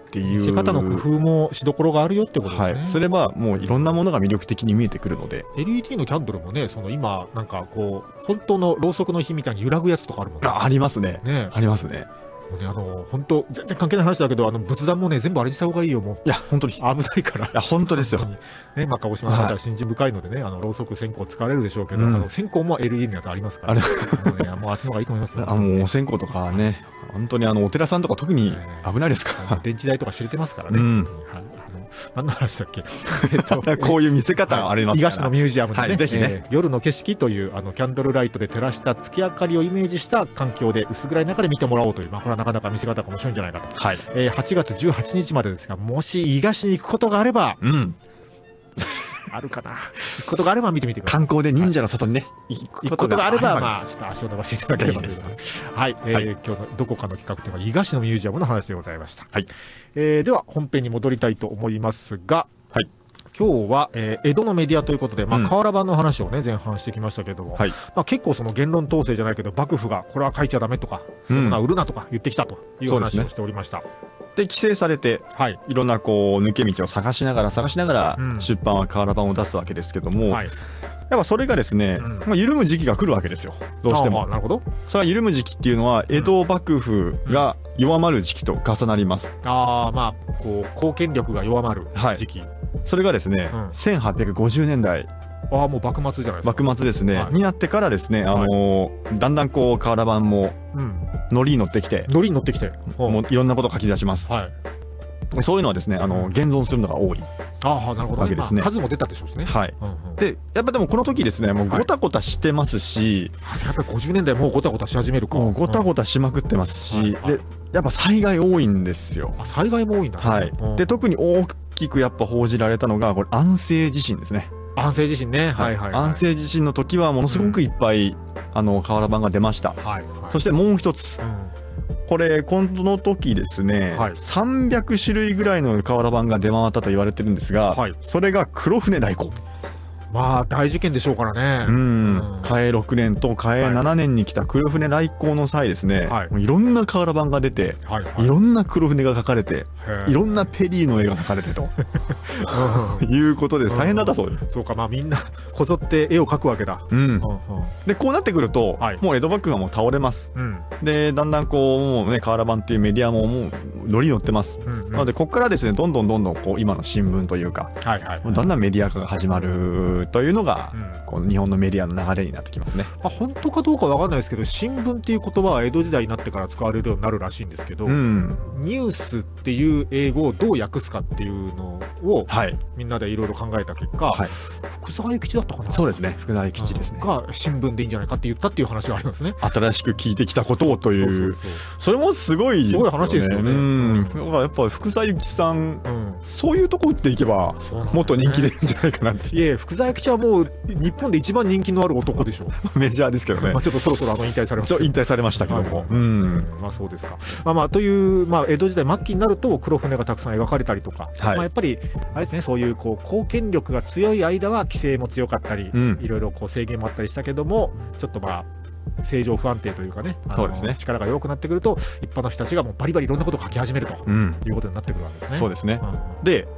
Speaker 2: っていう
Speaker 1: 見せ方の工夫もしどころがあるよってことですね。
Speaker 2: はい、それはもういろんなものが魅力的に見えてくるので、
Speaker 1: LED のキャンドルもね、その今なんかこう本当のろうそくの火みたいに揺らぐやつとかあるもんね。
Speaker 2: ありますね。
Speaker 1: ね、
Speaker 2: ありますね。
Speaker 1: もうね、本当全然関係ない話だけど、仏壇もね、全部あれにした方がいいよ、もう。
Speaker 2: いや、本当に。
Speaker 1: 危ないから。い
Speaker 2: や、本当ですよ。
Speaker 1: ね、まあ、鹿児島の方は信心深いのでね、ろうそく線香使われるでしょうけど、線香も LED のやつありますから。もうあっちの方がいいと思いますよ。
Speaker 2: もうお線香とかね、本当にお寺さんとか特に危ないですから。
Speaker 1: 電池代とか知れてますからね。何の話だっけ
Speaker 2: こういう見せ方がありますから。
Speaker 1: 東のミュージアムでね、
Speaker 2: ぜひね、
Speaker 1: 夜の景色というキャンドルライトで照らした月明かりをイメージした環境で薄暗い中で見てもらおうという、まあこれはなかなか見せ方が面白いんじゃないかと。8月18日までですが、もし伊賀市に行くことがあれば、あるかな。行くことがあれば見てみてください。
Speaker 2: 観光で忍者の里にね、
Speaker 1: 行くことがあれば、まあ、ちょっと足を伸ばしていただければという。はい。今日のどこかの企画というのは、伊賀市のミュージアムの話でございました。はい。では、本編に戻りたいと思いますが、はい。今日は、江戸のメディアということで、まあ、瓦版の話をね、前半してきましたけども、まあ、結構その言論統制じゃないけど、幕府がこれは書いちゃダメとか、そんな売るなとか言ってきたという話をしておりました。
Speaker 2: で、規制されて、いろんなこう、抜け道を探しながら、出版は瓦版を出すわけですけども、やっぱそれがですね、まあ、緩む時期が来るわけですよ。どうしても。
Speaker 1: なるほど。
Speaker 2: それは緩む時期っていうのは、江戸幕府が弱まる時期と重なります。
Speaker 1: まあ、こう、貢献力が弱まる時期。
Speaker 2: それがですね、1850年代。
Speaker 1: もう幕末じゃないですか。
Speaker 2: 幕末ですね。になってからですね、だんだんこう、瓦版も、ノリに乗ってきて。もういろんなことを書き出します。そういうのはですね、現存するのが多い。
Speaker 1: なるほど。
Speaker 2: わけですね。
Speaker 1: 数も出たでしょうしね。
Speaker 2: はい。で、やっぱでもこの時ですね、もうごたごたしてますし、
Speaker 1: やっぱり50年代もうごたごたし始めるか。
Speaker 2: もうごたごたしまくってますし、で、やっぱ災害多いんですよ。
Speaker 1: 災害も多いんだ。
Speaker 2: はい。で、特に大きくやっぱ報じられたのが、これ、安政地震ですね。
Speaker 1: 安政地震ね。
Speaker 2: 安政地震の時はものすごくいっぱい、瓦版が出ました。そしてもう一つ。これ、この時ですね、300種類ぐらいの瓦版が出回ったと言われてるんですが、それが黒船来航。
Speaker 1: まあ、大事件でしょうからね。
Speaker 2: 嘉永6年と嘉永7年に来た黒船来航の際ですね、いろんな瓦版が出て、いろんな黒船が描かれて、いろんなペリーの絵が描かれてと、いうことです。大変だったそうです。
Speaker 1: そうか、まあみんなこぞって絵を描くわけだ。
Speaker 2: で、こうなってくると、もう江戸幕府がもう倒れます。で、だんだんこう、もうね、瓦版っていうメディアももう乗りに乗ってます。なので、ここからですね、どんどんこう、今の新聞というか、だんだんメディア化が始まるというのが、この日本のメディアの流れになってきますね。
Speaker 1: 本当かどうかわかんないですけど、新聞っていう言葉は江戸時代になってから使われるようになるらしいんですけど、ニュースっていう英語をどう訳すかっていうのを、みんなでいろいろ考えた結果、福沢諭吉だったかな。
Speaker 2: そうですね、福沢諭吉ですね。
Speaker 1: が新聞でいいんじゃないかって言ったっていう話がありますね。
Speaker 2: 新しく聞いてきたことをという、それもすごい
Speaker 1: 話ですよね。
Speaker 2: やっぱ福沢諭吉さん、そういうとこ打っていけば、もっと人気出るんじゃないかなって。
Speaker 1: いえ、福沢諭吉はもう日本で一番人気のある男でしょう。
Speaker 2: メジャーですけどね。
Speaker 1: ちょっとそろそろ引退されました。
Speaker 2: 引退されましたけども。
Speaker 1: まあそうですか。という、まあ江戸時代末期になると黒船がたくさん描かれたりとか、まあやっぱり、あれですね、そういうこう、貢献力が強い間は規制も強かったり、いろいろこう制限もあったりしたけども、ちょっとまあ、政情不安定というかね、力が弱くなってくると、一般の人たちがもうバリバリいろんなことを書き始めるということになってくるわけですね。
Speaker 2: そうですね。で、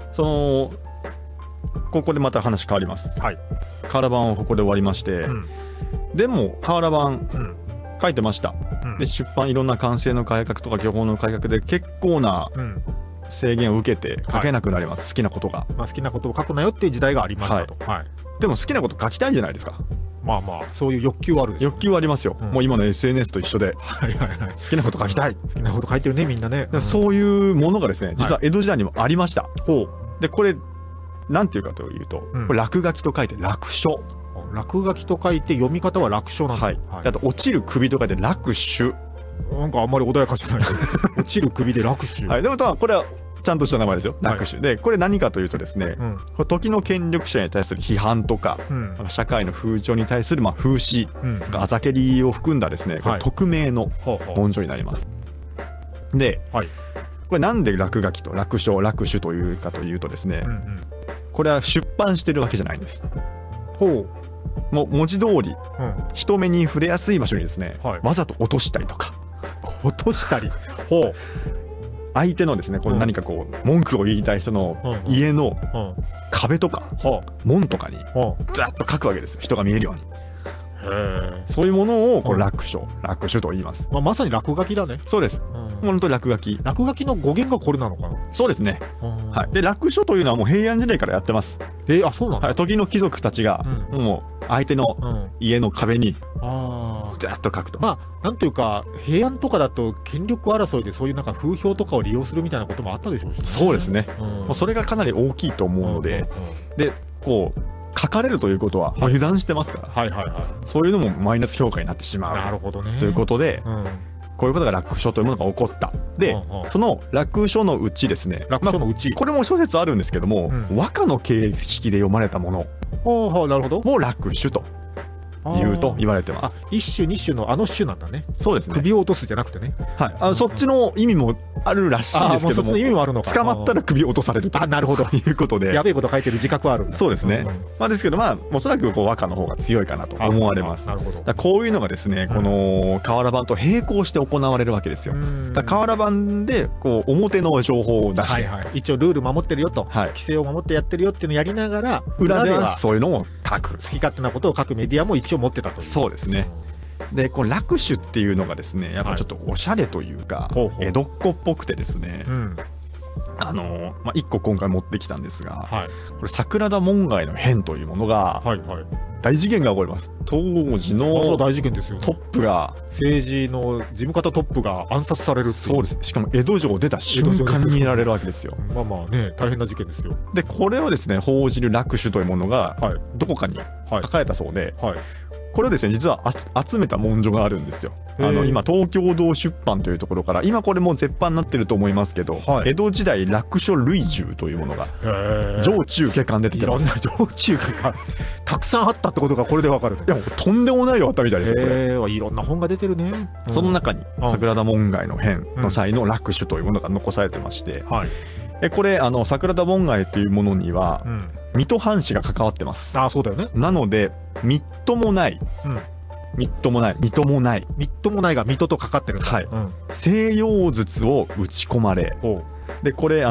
Speaker 2: ここでまた話変わります。瓦版はここで終わりまして、でも瓦版書いてました。で、出版いろんな官制の改革とか漁法の改革で結構な制限を受けて書けなくなります。好きなことが。
Speaker 1: 好きなことを書くなよっていう時代がありましたと。
Speaker 2: でも好きなこと書きたいじゃないですか。
Speaker 1: まあまあ、そういう欲求はあるでしょ。
Speaker 2: 欲求はありますよ。もう今の SNS と一緒で。好きなこと書きたい。
Speaker 1: 好きなこと書いてるね、みんなね。
Speaker 2: そういうものがですね、実は江戸時代にもありました。で、これ、なんていうかというと、これ落書きと書いて落書。
Speaker 1: 落書きと書いて読み方は落書なんだ。
Speaker 2: あと、落ちる首と書いて落首。
Speaker 1: なんかあんまり穏やかじゃない。落ちる首で落首。
Speaker 2: でも、これは、ちゃんとした名前ですよ。落首。で、これ何かというとですね、時の権力者に対する批判とか、社会の風潮に対する風刺とか、あざけりを含んだですね、匿名の文書になります。で、これなんで落書きと落書、落首というかというとですね、これは出版してるわけじゃないんです。もう文字通り、人目に触れやすい場所にですね、わざと落としたりとか。
Speaker 1: 落としたり。
Speaker 2: 相手のですね、この何かこう、文句を言いたい人の家の壁とか、門とかに、ザーッと書くわけですよ。人が見えるように。そういうものを、落書と言います。
Speaker 1: まさに落書きだね。
Speaker 2: そうです。本当に落書き。
Speaker 1: 落書きの語源がこれなのかな。
Speaker 2: そうですね。はい。で、落書というのはもう平安時代からやってます。
Speaker 1: あ、そうなの？
Speaker 2: はい。時の貴族たちが、もう、相手の家の壁に、ザーッと書くと。
Speaker 1: なんていうか、平安とかだと権力争いでそういうなんか風評とかを利用するみたいなこともあったでしょうしね。
Speaker 2: そうですね。もうそれがかなり大きいと思うので、で、こう、書かれるということは、油断してますから。そういうのもマイナス評価になってしまう。
Speaker 1: なるほどね。
Speaker 2: ということで、こういうことが落書というものが起こった。で、その落書のうちですね。
Speaker 1: 落書のうち。
Speaker 2: これも諸説あるんですけども、和歌の形式で読まれたもの。
Speaker 1: なるほど。
Speaker 2: も落書と。言うと言われてます。
Speaker 1: 一種二種の種なんだね。
Speaker 2: そうですね。
Speaker 1: 首を落とすじゃなくてね。
Speaker 2: はい。そっちの意味もあるらしいですけども。
Speaker 1: 意味もあるのか。
Speaker 2: 捕まったら首を落とされると。
Speaker 1: なるほど。
Speaker 2: いうことで。
Speaker 1: やべえこと書いてる自覚はある。
Speaker 2: そうですね。ですけどおそらく和歌の方が強いかなと思われます。
Speaker 1: なるほど。
Speaker 2: こういうのがですね、この瓦版と並行して行われるわけですよ。瓦版で、表の情報を出して。
Speaker 1: 一応ルール守ってるよと。規制を守ってやってるよっていうのをやりながら、
Speaker 2: 裏ではそういうのを書く。
Speaker 1: 好き勝手なことを書くメディアも一応持ってたという。
Speaker 2: そうですね。で、この落書っていうのがですね、やっぱちょっとおしゃれというか、江戸っ子っぽくてですね、一個今回持ってきたんですが、これ桜田門外の変というものが、大事件が起こります。当時の
Speaker 1: 大事件ですよ。
Speaker 2: トップが、
Speaker 1: 政治の事務方トップが暗殺されるっていう。
Speaker 2: そうです。しかも江戸城を出た瞬間にいられるわけですよ。
Speaker 1: 大変な事件ですよ。
Speaker 2: で、これをですね、報じる落書というものが、どこかに書かれたそうで、これをですね、実は集めた文書があるんですよ。今、東京堂出版というところから、今これもう絶版になってると思いますけど、江戸時代落書類従というものが、上中下巻出てきてます。
Speaker 1: 上中下巻。たくさんあったってことがこれでわかる。
Speaker 2: いや、とんでもない量あったみたいです
Speaker 1: よ。いろんな本が出てるね。
Speaker 2: その中に、桜田門外の変の際の落書というものが残されてまして、これ、桜田門外というものには、水戸藩士が関わってます。
Speaker 1: そうだよね。
Speaker 2: なので、みっともない。みっともない。みっともない。
Speaker 1: みっともないが水戸とかかってるんだ。
Speaker 2: はい。西洋術を打ち込まれ。で、これ、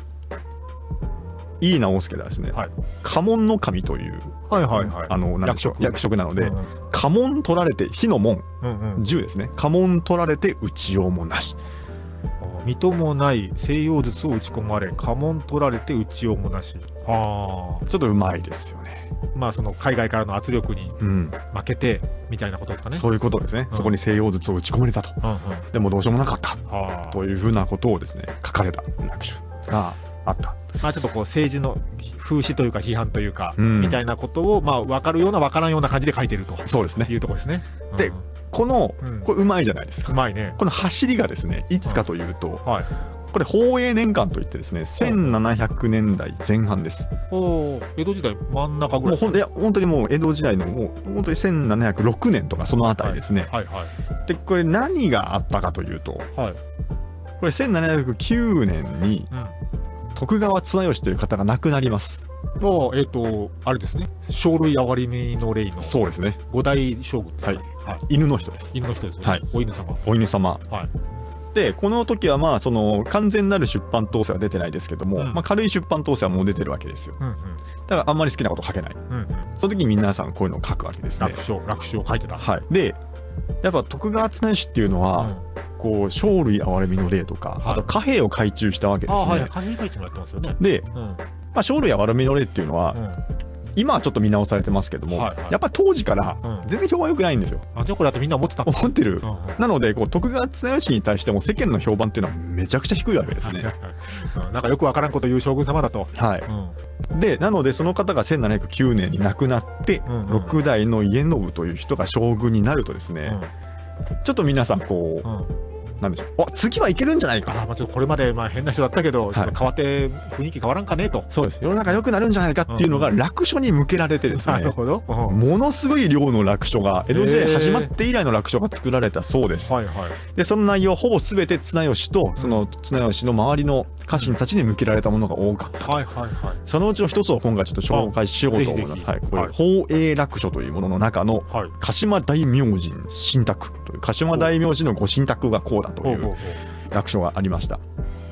Speaker 2: 井伊直弼がですね、家紋の神という、役職なので、家紋取られて、火の門、銃ですね。家紋取られて打ちようもなし。
Speaker 1: 水戸もない西洋術を打ち込まれ、家紋取られて打ちようもなし。ちょ
Speaker 2: っとうまいですよね。
Speaker 1: その海外からの圧力に負けて、みたいなことですかね。
Speaker 2: そういうことですね。そこに西洋術を打ち込まれたと。でもどうしようもなかった。というふうなことをですね、書かれた落書があった。
Speaker 1: ちょっと政治の風刺というか批判というか、みたいなことを、分かるような分からんような感じで書いてると。
Speaker 2: そうですね。
Speaker 1: いうところですね。
Speaker 2: で、これうまいじゃないですか。
Speaker 1: うまいね。
Speaker 2: この走りがですね、いつかというと、これ、宝永年間といってですね、1700年代前半です。
Speaker 1: 江戸時代真ん中ぐらい。
Speaker 2: いや、本当にもう江戸時代の本当に1706年とかそのあたりですね。で、これ何があったかというと、これ1709年に、徳川綱吉という方が亡くなります。
Speaker 1: あれですね。生類憐みの霊の。
Speaker 2: そうですね。
Speaker 1: 五代将軍。
Speaker 2: 犬の人です。
Speaker 1: 犬の人ですね。お犬様。
Speaker 2: お犬様。で、この時は完全なる出版統制は出てないですけども、軽い出版統制はもう出てるわけですよ。だからあんまり好きなこと書けない。その時に皆さんこういうのを書くわけですね。
Speaker 1: 落書を書いてた。
Speaker 2: で、やっぱ徳川綱吉っていうのは、生類憐みの霊とか、あと貨幣を改鋳したわけですね。
Speaker 1: 貨幣改鋳もやってますよね。
Speaker 2: で、生類憐みの霊っていうのは、今はちょっと見直されてますけども、やっぱり当時から全然評判良くないんですよ。
Speaker 1: じゃあこれだってみんな思ってた。
Speaker 2: 思ってる。なので、徳川綱吉に対しても世間の評判っていうのはめちゃくちゃ低いわけですね。
Speaker 1: なんかよくわからんこと言う将軍様だと。
Speaker 2: で、なのでその方が1709年に亡くなって、6代の家信という人が将軍になるとですね、ちょっと皆さんなんでしょう。次はいけるんじゃないか。
Speaker 1: ちょっとこれまで変な人だったけど、変わって雰囲気変わらんかねと。
Speaker 2: そうです。世の中良くなるんじゃないかっていうのが落書に向けられてですね。
Speaker 1: なるほど。
Speaker 2: ものすごい量の落書が、江戸時代始まって以来の落書が作られたそうです。で、その内容はほぼ全て綱吉と、その綱吉の周りの家臣たちに向けられたものが多かった。そのうちの一つを今回ちょっと紹介しようと思います。これ、宝永落書というものの中の、鹿島大明神神託という、鹿島大明神のご神託がこうだという落書がありました。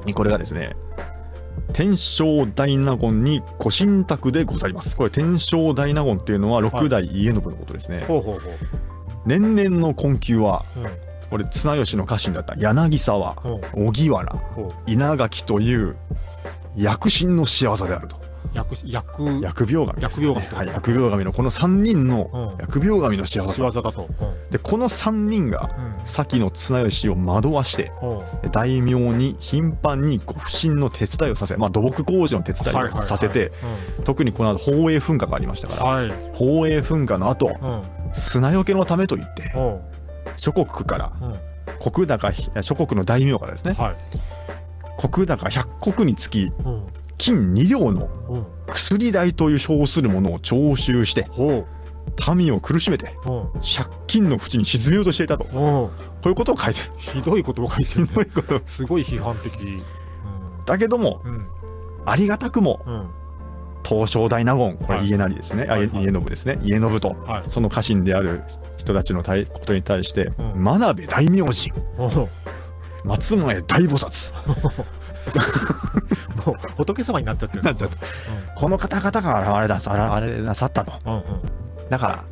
Speaker 2: これがですね、天正大納言にご神託でございます。これ天正大納言っていうのは六代家信のことですね。年々の困窮は、これ綱吉の家臣だった柳沢、荻原、稲垣という薬神の仕業であると。疫病神、はい、疫病神のこの3人の疫病神の仕業だと。でこの3人が先の綱吉を惑わして大名に頻繁にご不審の手伝いをさせ、土木工事の手伝いをさせて、特にこの後宝永噴火がありましたから、宝永噴火の後、砂除けのためといって諸国から諸国の大名からですね、石高100石につき金2両の薬代という称するものを徴収して民を苦しめて借金の淵に沈めようとしていたと、こういうことを書いてる。
Speaker 1: ひどいことを書いてる、ね、すごい批判的、
Speaker 2: だけども、ありがたくも、東照大納言、これ家成ですね、家信ですね、家信と、その家臣である人たちのことに対して、真鍋大明神、松前大菩薩
Speaker 1: もう仏様になっちゃってる。
Speaker 2: この方々があれなさったと。だから、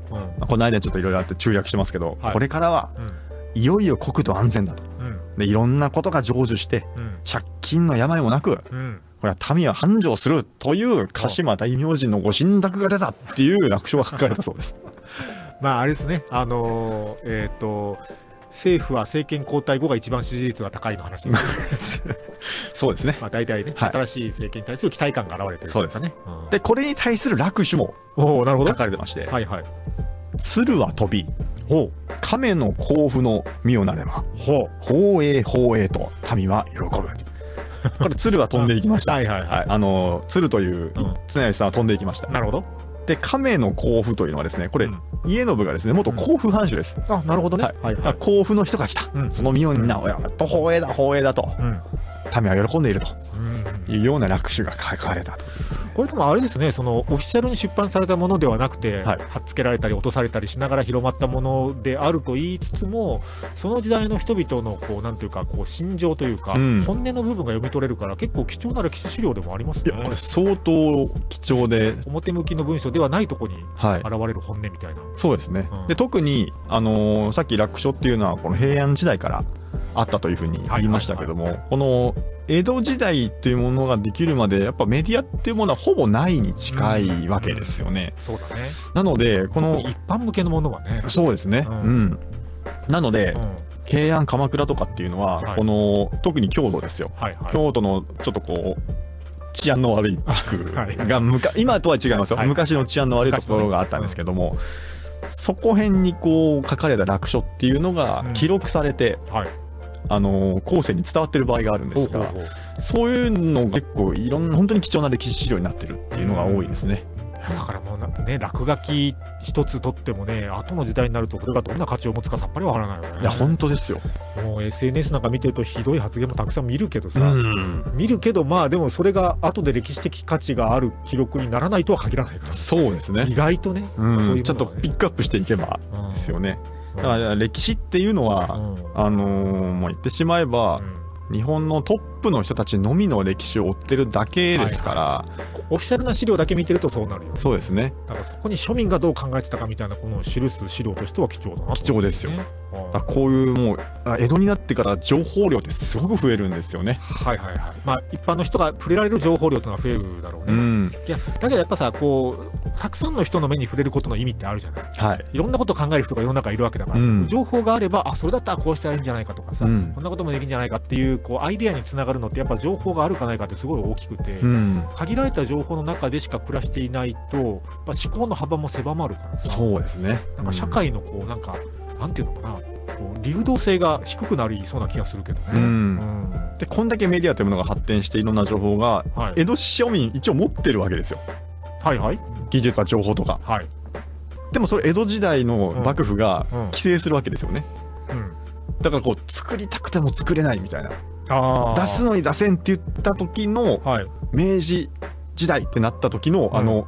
Speaker 2: この間ちょっといろいろあって中略してますけど、これからはいよいよ国土安全だと。でいろんなことが成就して、借金の病もなく、これは民は繁盛するという鹿島大明神のご神託が出たっていう楽書が書かれたそうです。
Speaker 1: あれですね、政府は政権交代後が一番支持率が高いの話
Speaker 2: そうですね。
Speaker 1: 大体ね、新しい政権に対する期待感が現れてるんですかね。
Speaker 2: で、これに対する楽書も書かれてまして、鶴は飛び、亀の甲府の身をなれば、宝永宝永と民は喜ぶ。これ鶴は飛んでいきました。鶴という綱吉さんは飛んでいきました。
Speaker 1: なるほど。
Speaker 2: で、亀の甲府というのはですね、これ、家信がですね、元甲府藩主です。
Speaker 1: なるほどね。
Speaker 2: 甲府の人が来た。その身をみんな、やっと宝永だと。民は喜んでいるというような楽書が書かれたと。
Speaker 1: これでもあれですね、そのオフィシャルに出版されたものではなくて、はっつけられたり落とされたりしながら広まったものであると言いつつも、その時代の人々のこうなんていうかこう心情というか、本音の部分が読み取れるから結構貴重な歴史資料でもありますね。
Speaker 2: いやこれ相当貴重で、
Speaker 1: 表向きの文章ではないところに現れる本音みたいな。
Speaker 2: そうですね。で特にさっき楽書っていうのはこの平安時代からあったというふうに言いましたけども、この江戸時代っていうものができるまでやっぱメディアっていうものはほぼないに近いわけですよね。
Speaker 1: そうだね。
Speaker 2: なのでこの
Speaker 1: 一般向けのものはね。
Speaker 2: そうですね。なので、慶安鎌倉とかっていうのは、この特に京都ですよ。京都のちょっとこう治安の悪い地区が今とは違いますよ。昔の治安の悪いところがあったんですけども、そこ辺にこう書かれた楽書っていうのが記録されて、後世に伝わってる場合があるんですが、そういうのが結構いろんな本当に貴重な歴史資料になってるっていうのが多いですね。
Speaker 1: だからもうね、落書き一つとってもね、後の時代になるとそれがどんな価値を持つかさっぱりわからないよね。
Speaker 2: いや本当ですよ。
Speaker 1: もう SNS なんか見てるとひどい発言もたくさん見るけどさ、見るけどまあでもそれが後で歴史的価値がある記録にならないとは限らないから。
Speaker 2: そうですね。
Speaker 1: 意外とね、そういう
Speaker 2: ちょっとピックアップしていけばですよね。だから歴史っていうのは、もう言ってしまえば、日本のトップの人たちのみの歴史を追ってるだけですから、
Speaker 1: オフィシャルな資料だけ見てるとそうなるよね。
Speaker 2: そうですね。
Speaker 1: だからそこに庶民がどう考えてたかみたいなこの記す資料としては貴重だな。
Speaker 2: 貴重ですよ。こういうもう江戸になってから情報量ってすごく増えるんですよね。
Speaker 1: まあ一般の人が触れられる情報量というのは増えるだろうね。いやだけどやっぱさこうたくさんの人の目に触れることの意味ってあるじゃない。いろんなことを考える人が世の中いるわけだから、情報があればそれだったらこうしたらいいんじゃないかとかさ、こんなこともできるんじゃないかっていうこうアイデアにつながるのってやっぱ情報があるかないかってすごい大きくて、限られた情報の中でしか暮らしていないとやっぱ思考の幅も狭まるからさ。
Speaker 2: そうですね。
Speaker 1: なんか社会のこうなんかなんていうのかな、流動性が低くなりそうな気がするけどね。
Speaker 2: でこんだけメディアというものが発展していろんな情報が、江戸庶民一応持ってるわけですよ。技術は情報とか。でもそれ江戸時代の幕府が規制するわけですよね。だからこう作りたくても作れないみたいな。出すのに出せんって言った時の明治時代ってなった時の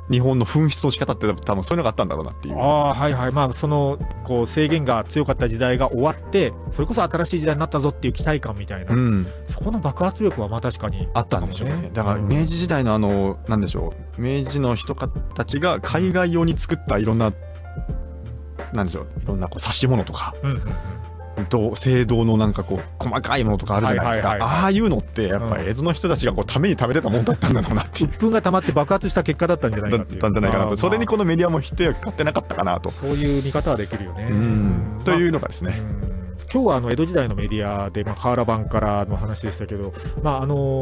Speaker 2: 日本の紛失の仕方って多分そういうのがあったんだろうなっていう。
Speaker 1: はいはい。まあ、こう、制限が強かった時代が終わって、それこそ新しい時代になったぞっていう期待感みたいな。そこの爆発力はまあ確かに
Speaker 2: あったんでしょうね。だから、明治時代のなんでしょう。明治の人たちが海外用に作ったいろんな、なんでしょう。いろんなこう、指し物とか。青銅のなんかこう細かいものとかあるじゃないですか。ああいうのってやっぱり江戸の人たちがこうために食べてたもんだったんだろうなっていう。
Speaker 1: 鬱憤が溜まって爆発した結果だったんじゃないかっていう。
Speaker 2: だったんじゃないかなと。それにこのメディアも一役買ってなかったかなと。
Speaker 1: そういう見方はできるよね。
Speaker 2: というのがですね。
Speaker 1: 今日は江戸時代のメディアで、瓦版からの話でしたけど、我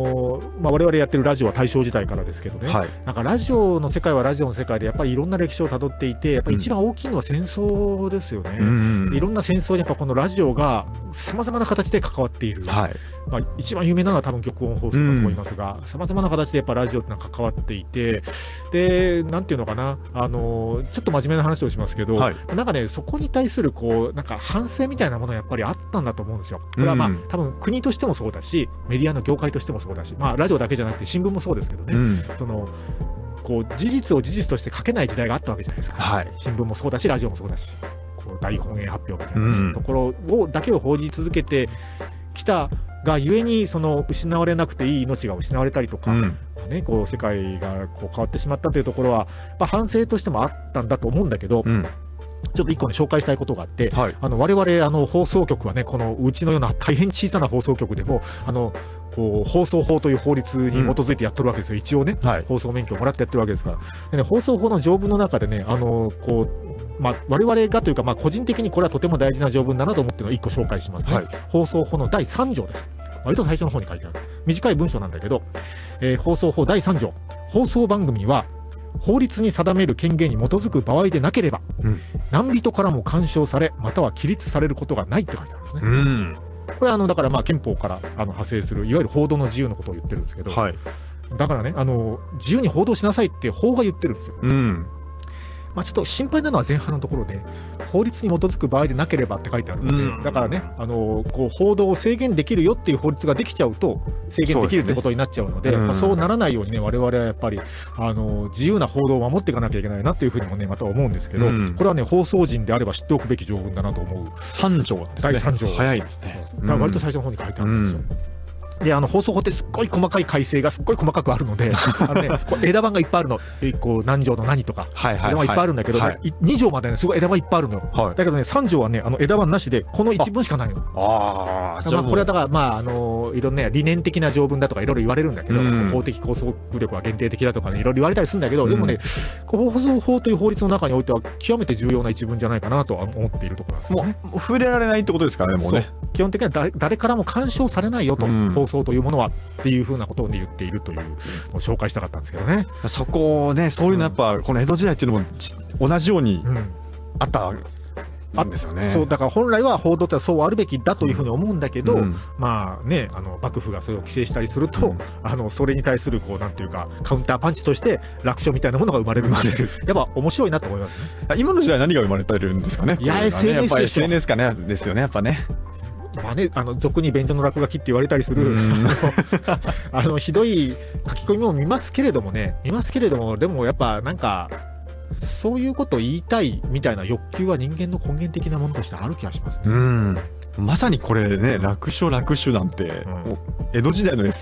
Speaker 1: 々やってるラジオは大正時代からですけどね、なんかラジオの世界はラジオの世界でやっぱりいろんな歴史をたどっていて、やっぱり一番大きいのは戦争ですよね。いろんな戦争にやっぱこのラジオが様々な形で関わっている。一番有名なのは多分局音放送だと思いますが、様々な形でやっぱラジオってのは関わっていて、で、なんていうのかな、ちょっと真面目な話をしますけど、なんかね、そこに対するこう、なんか反省みたいなものはやっぱりあったんだと思うんですよ。これはまあ、多分国としてもそうだし、メディアの業界としてもそうだし、まあラジオだけじゃなくて新聞もそうですけどね、こう事実を事実として書けない時代があったわけじゃないですか。新聞もそうだし、ラジオもそうだし、こう大本営発表みたいなところだけを報じ続けてきたがゆえに、失われなくていい命が失われたりとか、こう世界がこう変わってしまったというところは、反省としてもあったんだと思うんだけど、ちょっと一個ね、紹介したいことがあって、我々、放送局はね、このうちのような大変小さな放送局でも、こう、放送法という法律に基づいてやってるわけですよ。一応ね、放送免許をもらってやってるわけですから。でね、放送法の条文の中でね、こう、我々がというか、個人的にこれはとても大事な条文だなと思ってのを一個紹介しますね。放送法の第3条です。割と最初の方に書いてある。短い文章なんだけど、放送法第3条。放送番組は、法律に定める権限に基づく場合でなければ、何人からも干渉され、または規律されることがないって書いてあるんですね。これだから憲法から派生する、いわゆる報道の自由のことを言ってるんですけど、だからね、自由に報道しなさいって法が言ってるんですよ。ちょっと心配なのは前半のところで、法律に基づく場合でなければって書いてあるので、だからね、こう、報道を制限できるよっていう法律ができちゃうと、制限できるってことになっちゃうので、そうならないようにね、我々はやっぱり、自由な報道を守っていかなきゃいけないなっていうふうにもね、また思うんですけど、これはね、放送人であれば知っておくべき条文だなと思う。
Speaker 2: 3条ですね。
Speaker 1: 第3条。
Speaker 2: 早いですね。
Speaker 1: だから割と最初の方に書いてあるんですよ。で、放送法ってすっごい細かい改正がすっごい細かくあるので、枝番がいっぱいあるの。こう、何条の何とか。枝番いっぱいあるんだけど、2条までね、すごい枝番いっぱいあるのよ。だけどね、3条はね、枝番なしで、この1文しかないの。これはだから、いろいろね、理念的な条文だとかいろいろ言われるんだけど、法的拘束力は限定的だとかね、いろいろ言われたりするんだけど、でもね、放送法という法律の中においては、極めて重要な一文じゃないかなとは思っているところなんですね。
Speaker 2: もう、触れられないってことですからね、もうね。
Speaker 1: 基本的には誰からも干渉されないよと、放送というものはっていうふうなことを言っているというのを紹介したかったんですけどね。
Speaker 2: そこをね、そういうのやっぱ、この江戸時代っていうのも同じようにあったんですよね。
Speaker 1: そう、だから本来は報道ってそうあるべきだというふうに思うんだけど、幕府がそれを規制したりすると、それに対する、こう、なんていうか、カウンターパンチとして楽勝みたいなものが生まれる。やっぱ面白いなと思いますね。
Speaker 2: 今の時代何が生まれてるんですかね。
Speaker 1: いや、SNS でしょ。
Speaker 2: SNS かね、ですよね、やっぱね。
Speaker 1: 俗に便所の落書きって言われたりする、ひどい書き込みも見ますけれども、でもやっぱなんか、そういうことを言いたいみたいな欲求は人間の根源的なものとしてある気がしますね。
Speaker 2: まさにこれね、楽勝なんて、江戸時代の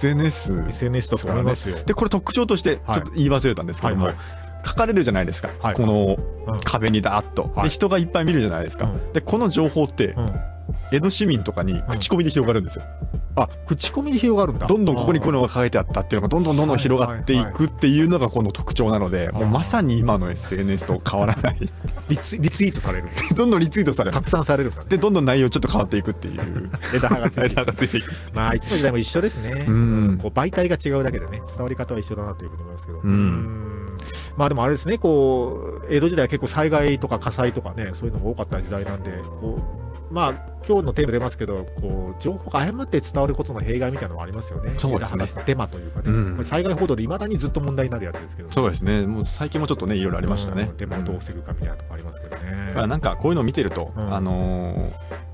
Speaker 2: SNS
Speaker 1: とか思いますよ。
Speaker 2: で、これ特徴として、ちょっと言い忘れたんですけども、書かれるじゃないですか。この壁にダーッと。で、人がいっぱい見るじゃないですか。で、この情報って、江戸市民とかに口コミで広がるんですよ。
Speaker 1: 口コミで広がるんだ。
Speaker 2: どんどんここにこういうのが書いてあったっていうのがどんどん広がっていくっていうのがこの特徴なので、もうまさに今の SNS と変わらない。
Speaker 1: リツイートされる。
Speaker 2: どんどんリツイートされる。
Speaker 1: 拡散されるんだね。
Speaker 2: で、どんどん内容ちょっと変わっていくっていう。
Speaker 1: 枝葉がついていく。いつの時代も一緒ですね。こう媒体が違うだけでね、伝わり方は一緒だなというふうに思いますけど。でもあれですね、こう、江戸時代は結構災害とか火災とかね、そういうのが多かった時代なんで、こう、今日のテーマ出ますけど、こう、情報が誤って伝わることの弊害みたいなのはありますよね。
Speaker 2: そうですね。
Speaker 1: デマというかね。災害報道で未だにずっと問題になるやつですけど。
Speaker 2: そうですね。もう最近もちょっとね、いろいろありましたね。
Speaker 1: デマをどう防ぐかみたいなとこありますけどね。
Speaker 2: なんかこういうのを見てると、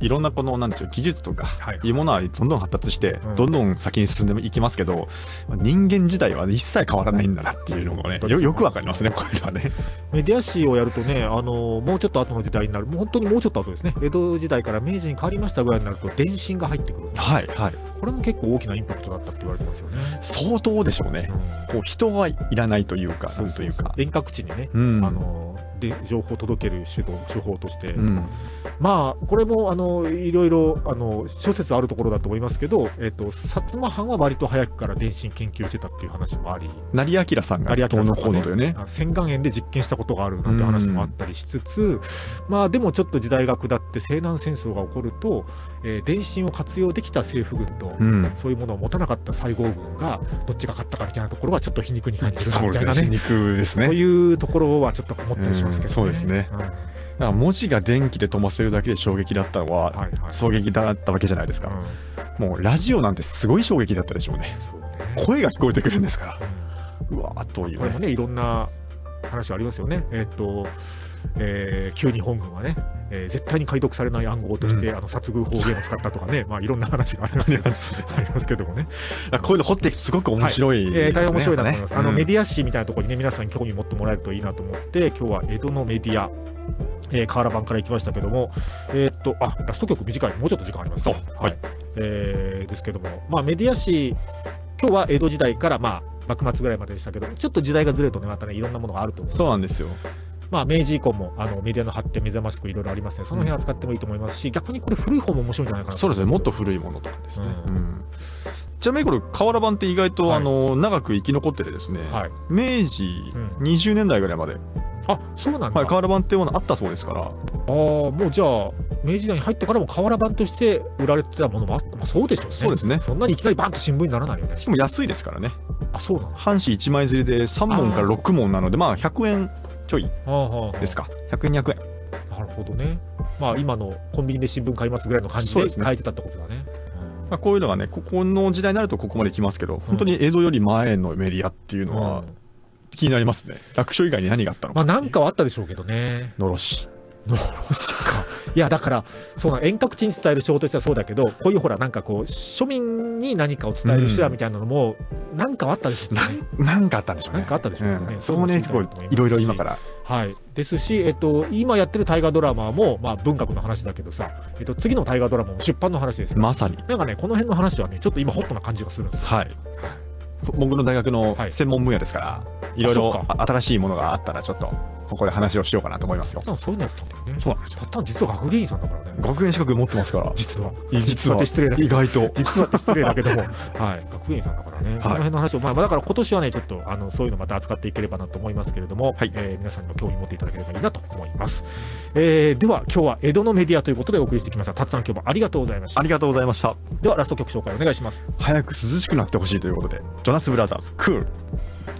Speaker 2: いろんなこの、なんでしょう、技術とか、いうものはどんどん発達して、どんどん先に進んでいきますけど、人間自体は一切変わらないんだなっていうのがね、よくわかりますね、これはね。
Speaker 1: メディア史をやるとね、もうちょっと後の時代になる、もう本当にもうちょっと後ですね、江戸時代から明治に変わりましたぐらいになると、電信が入ってくる。
Speaker 2: はいはい。
Speaker 1: これも結構大きなインパクトだったって言われてますよね。
Speaker 2: 相当でしょうね。こう人はいらないというか、なんというか。
Speaker 1: 遠隔地にね、で情報を届ける手法として、まあこれもいろいろ諸説あるところだと思いますけど、薩摩藩は割と早くから電信研究してたっていう話もあり、
Speaker 2: 成明さんがどうのこうのというね、
Speaker 1: 洗顔園で実験したことがあるなんて話もあったりしつつ、まあでもちょっと時代が下って西南戦争が起こると、電信を活用できた政府軍と、そういうものを持たなかった西郷軍がどっちが勝ったかみたいなところはちょっと皮肉に感じるみたいなね、
Speaker 2: 皮肉ですね。
Speaker 1: というところはちょっと思ったりしますけどね。
Speaker 2: そうですね。だから文字が電気で飛ばせるだけで衝撃だったのは衝撃だったわけじゃないですか。もうラジオなんてすごい衝撃だったでしょうね。声が聞こえてくるんですから。うわーという。
Speaker 1: これもね、いろんな話ありますよね。旧日本軍はね、絶対に解読されない暗号として、殺偶方言を使ったとかね、まあいろんな話がありますけどもね。
Speaker 2: こういうの掘ってすごく面白い、
Speaker 1: 大変面白いなと思います。メディア誌みたいなところにね、皆さんに興味持ってもらえるといいなと思って、今日は江戸のメディア、瓦版から行きましたけども、ラスト曲短い、もうちょっと時間あります。はい。ですけども、まあメディア誌、今日は江戸時代から、まあ幕末ぐらいまででしたけど、ちょっと時代がずれるとね、またね、いろんなものがあると思う。
Speaker 2: そうなんですよ。
Speaker 1: まあ明治以降もメディアの発展目覚ましくいろいろありますね。その辺扱ってもいいと思いますし、逆にこれ古い方も面白いんじゃないかなと。
Speaker 2: そうですね。もっと古いものとかですね。ちなみにこれ瓦版って意外と長く生き残っててですね、明治20年代ぐらいまで、
Speaker 1: そうなんだ。
Speaker 2: 瓦版っていうものあったそうですから。
Speaker 1: もうじゃあ明治時代に入ってからも瓦版として売られてたものもあった。そうでしょうね。
Speaker 2: そうですね。
Speaker 1: そんなにいきなりバンと新聞にならないよね。
Speaker 2: しかも安いですからね。
Speaker 1: そうなの。
Speaker 2: 半紙1枚刷りで3問から6問なので、まあ100円ちょいですか。100円200円。
Speaker 1: なるほどね。まあ今のコンビニで新聞買いますぐらいの感じで書いてたってことだね。
Speaker 2: まあこういうのがね、ここの時代になるとここまで来ますけど、本当に江戸より前のメディアっていうのは気になりますね。楽勝以外に何があったのか。
Speaker 1: まあなんかはあったでしょうけどね。
Speaker 2: のろし。
Speaker 1: のろしか。いやだからそうな、遠隔地に伝える手法としてはそうだけど、こういうほらなんかこう庶民に何かを伝える手段みたいなのもなんかあったでしょうね。
Speaker 2: なんかあったんでしょうね。
Speaker 1: なんかあったでしょうね。
Speaker 2: そこもね、いろいろ今から。
Speaker 1: はいですし、今やってる大河ドラマもまあ文学の話だけどさ、次の大河ドラマも出版の話ですよ。
Speaker 2: まさに。
Speaker 1: なんかね、この辺の話はね、ちょっと今ホットな感じがするんですよ。
Speaker 2: はい。僕の大学の専門分野ですから、いろいろ新しいものがあったらちょっとここで話をしようかなと思いますよ。
Speaker 1: そういうのやったんだよね。
Speaker 2: そうなんですよ。
Speaker 1: たったん実は学芸員さんだからね。
Speaker 2: 学園資格持ってますから。
Speaker 1: 実は
Speaker 2: 失礼だ。意外と。
Speaker 1: 実は失礼だけども、はい、学芸員さんだからね。この辺の話を、まあだから今年はね、ちょっとそういうのまた扱っていければなと思いますけれども、皆さんにも興味持っていただければいいなと思います。では今日は江戸のメディアということでお送りしてきました。たっさん今日もありがとうございました。
Speaker 2: ありがとうございました。
Speaker 1: ではラスト曲紹介お願いします。
Speaker 2: 早く涼しくなってほしいということで、ジョナスブラザーズ、クール。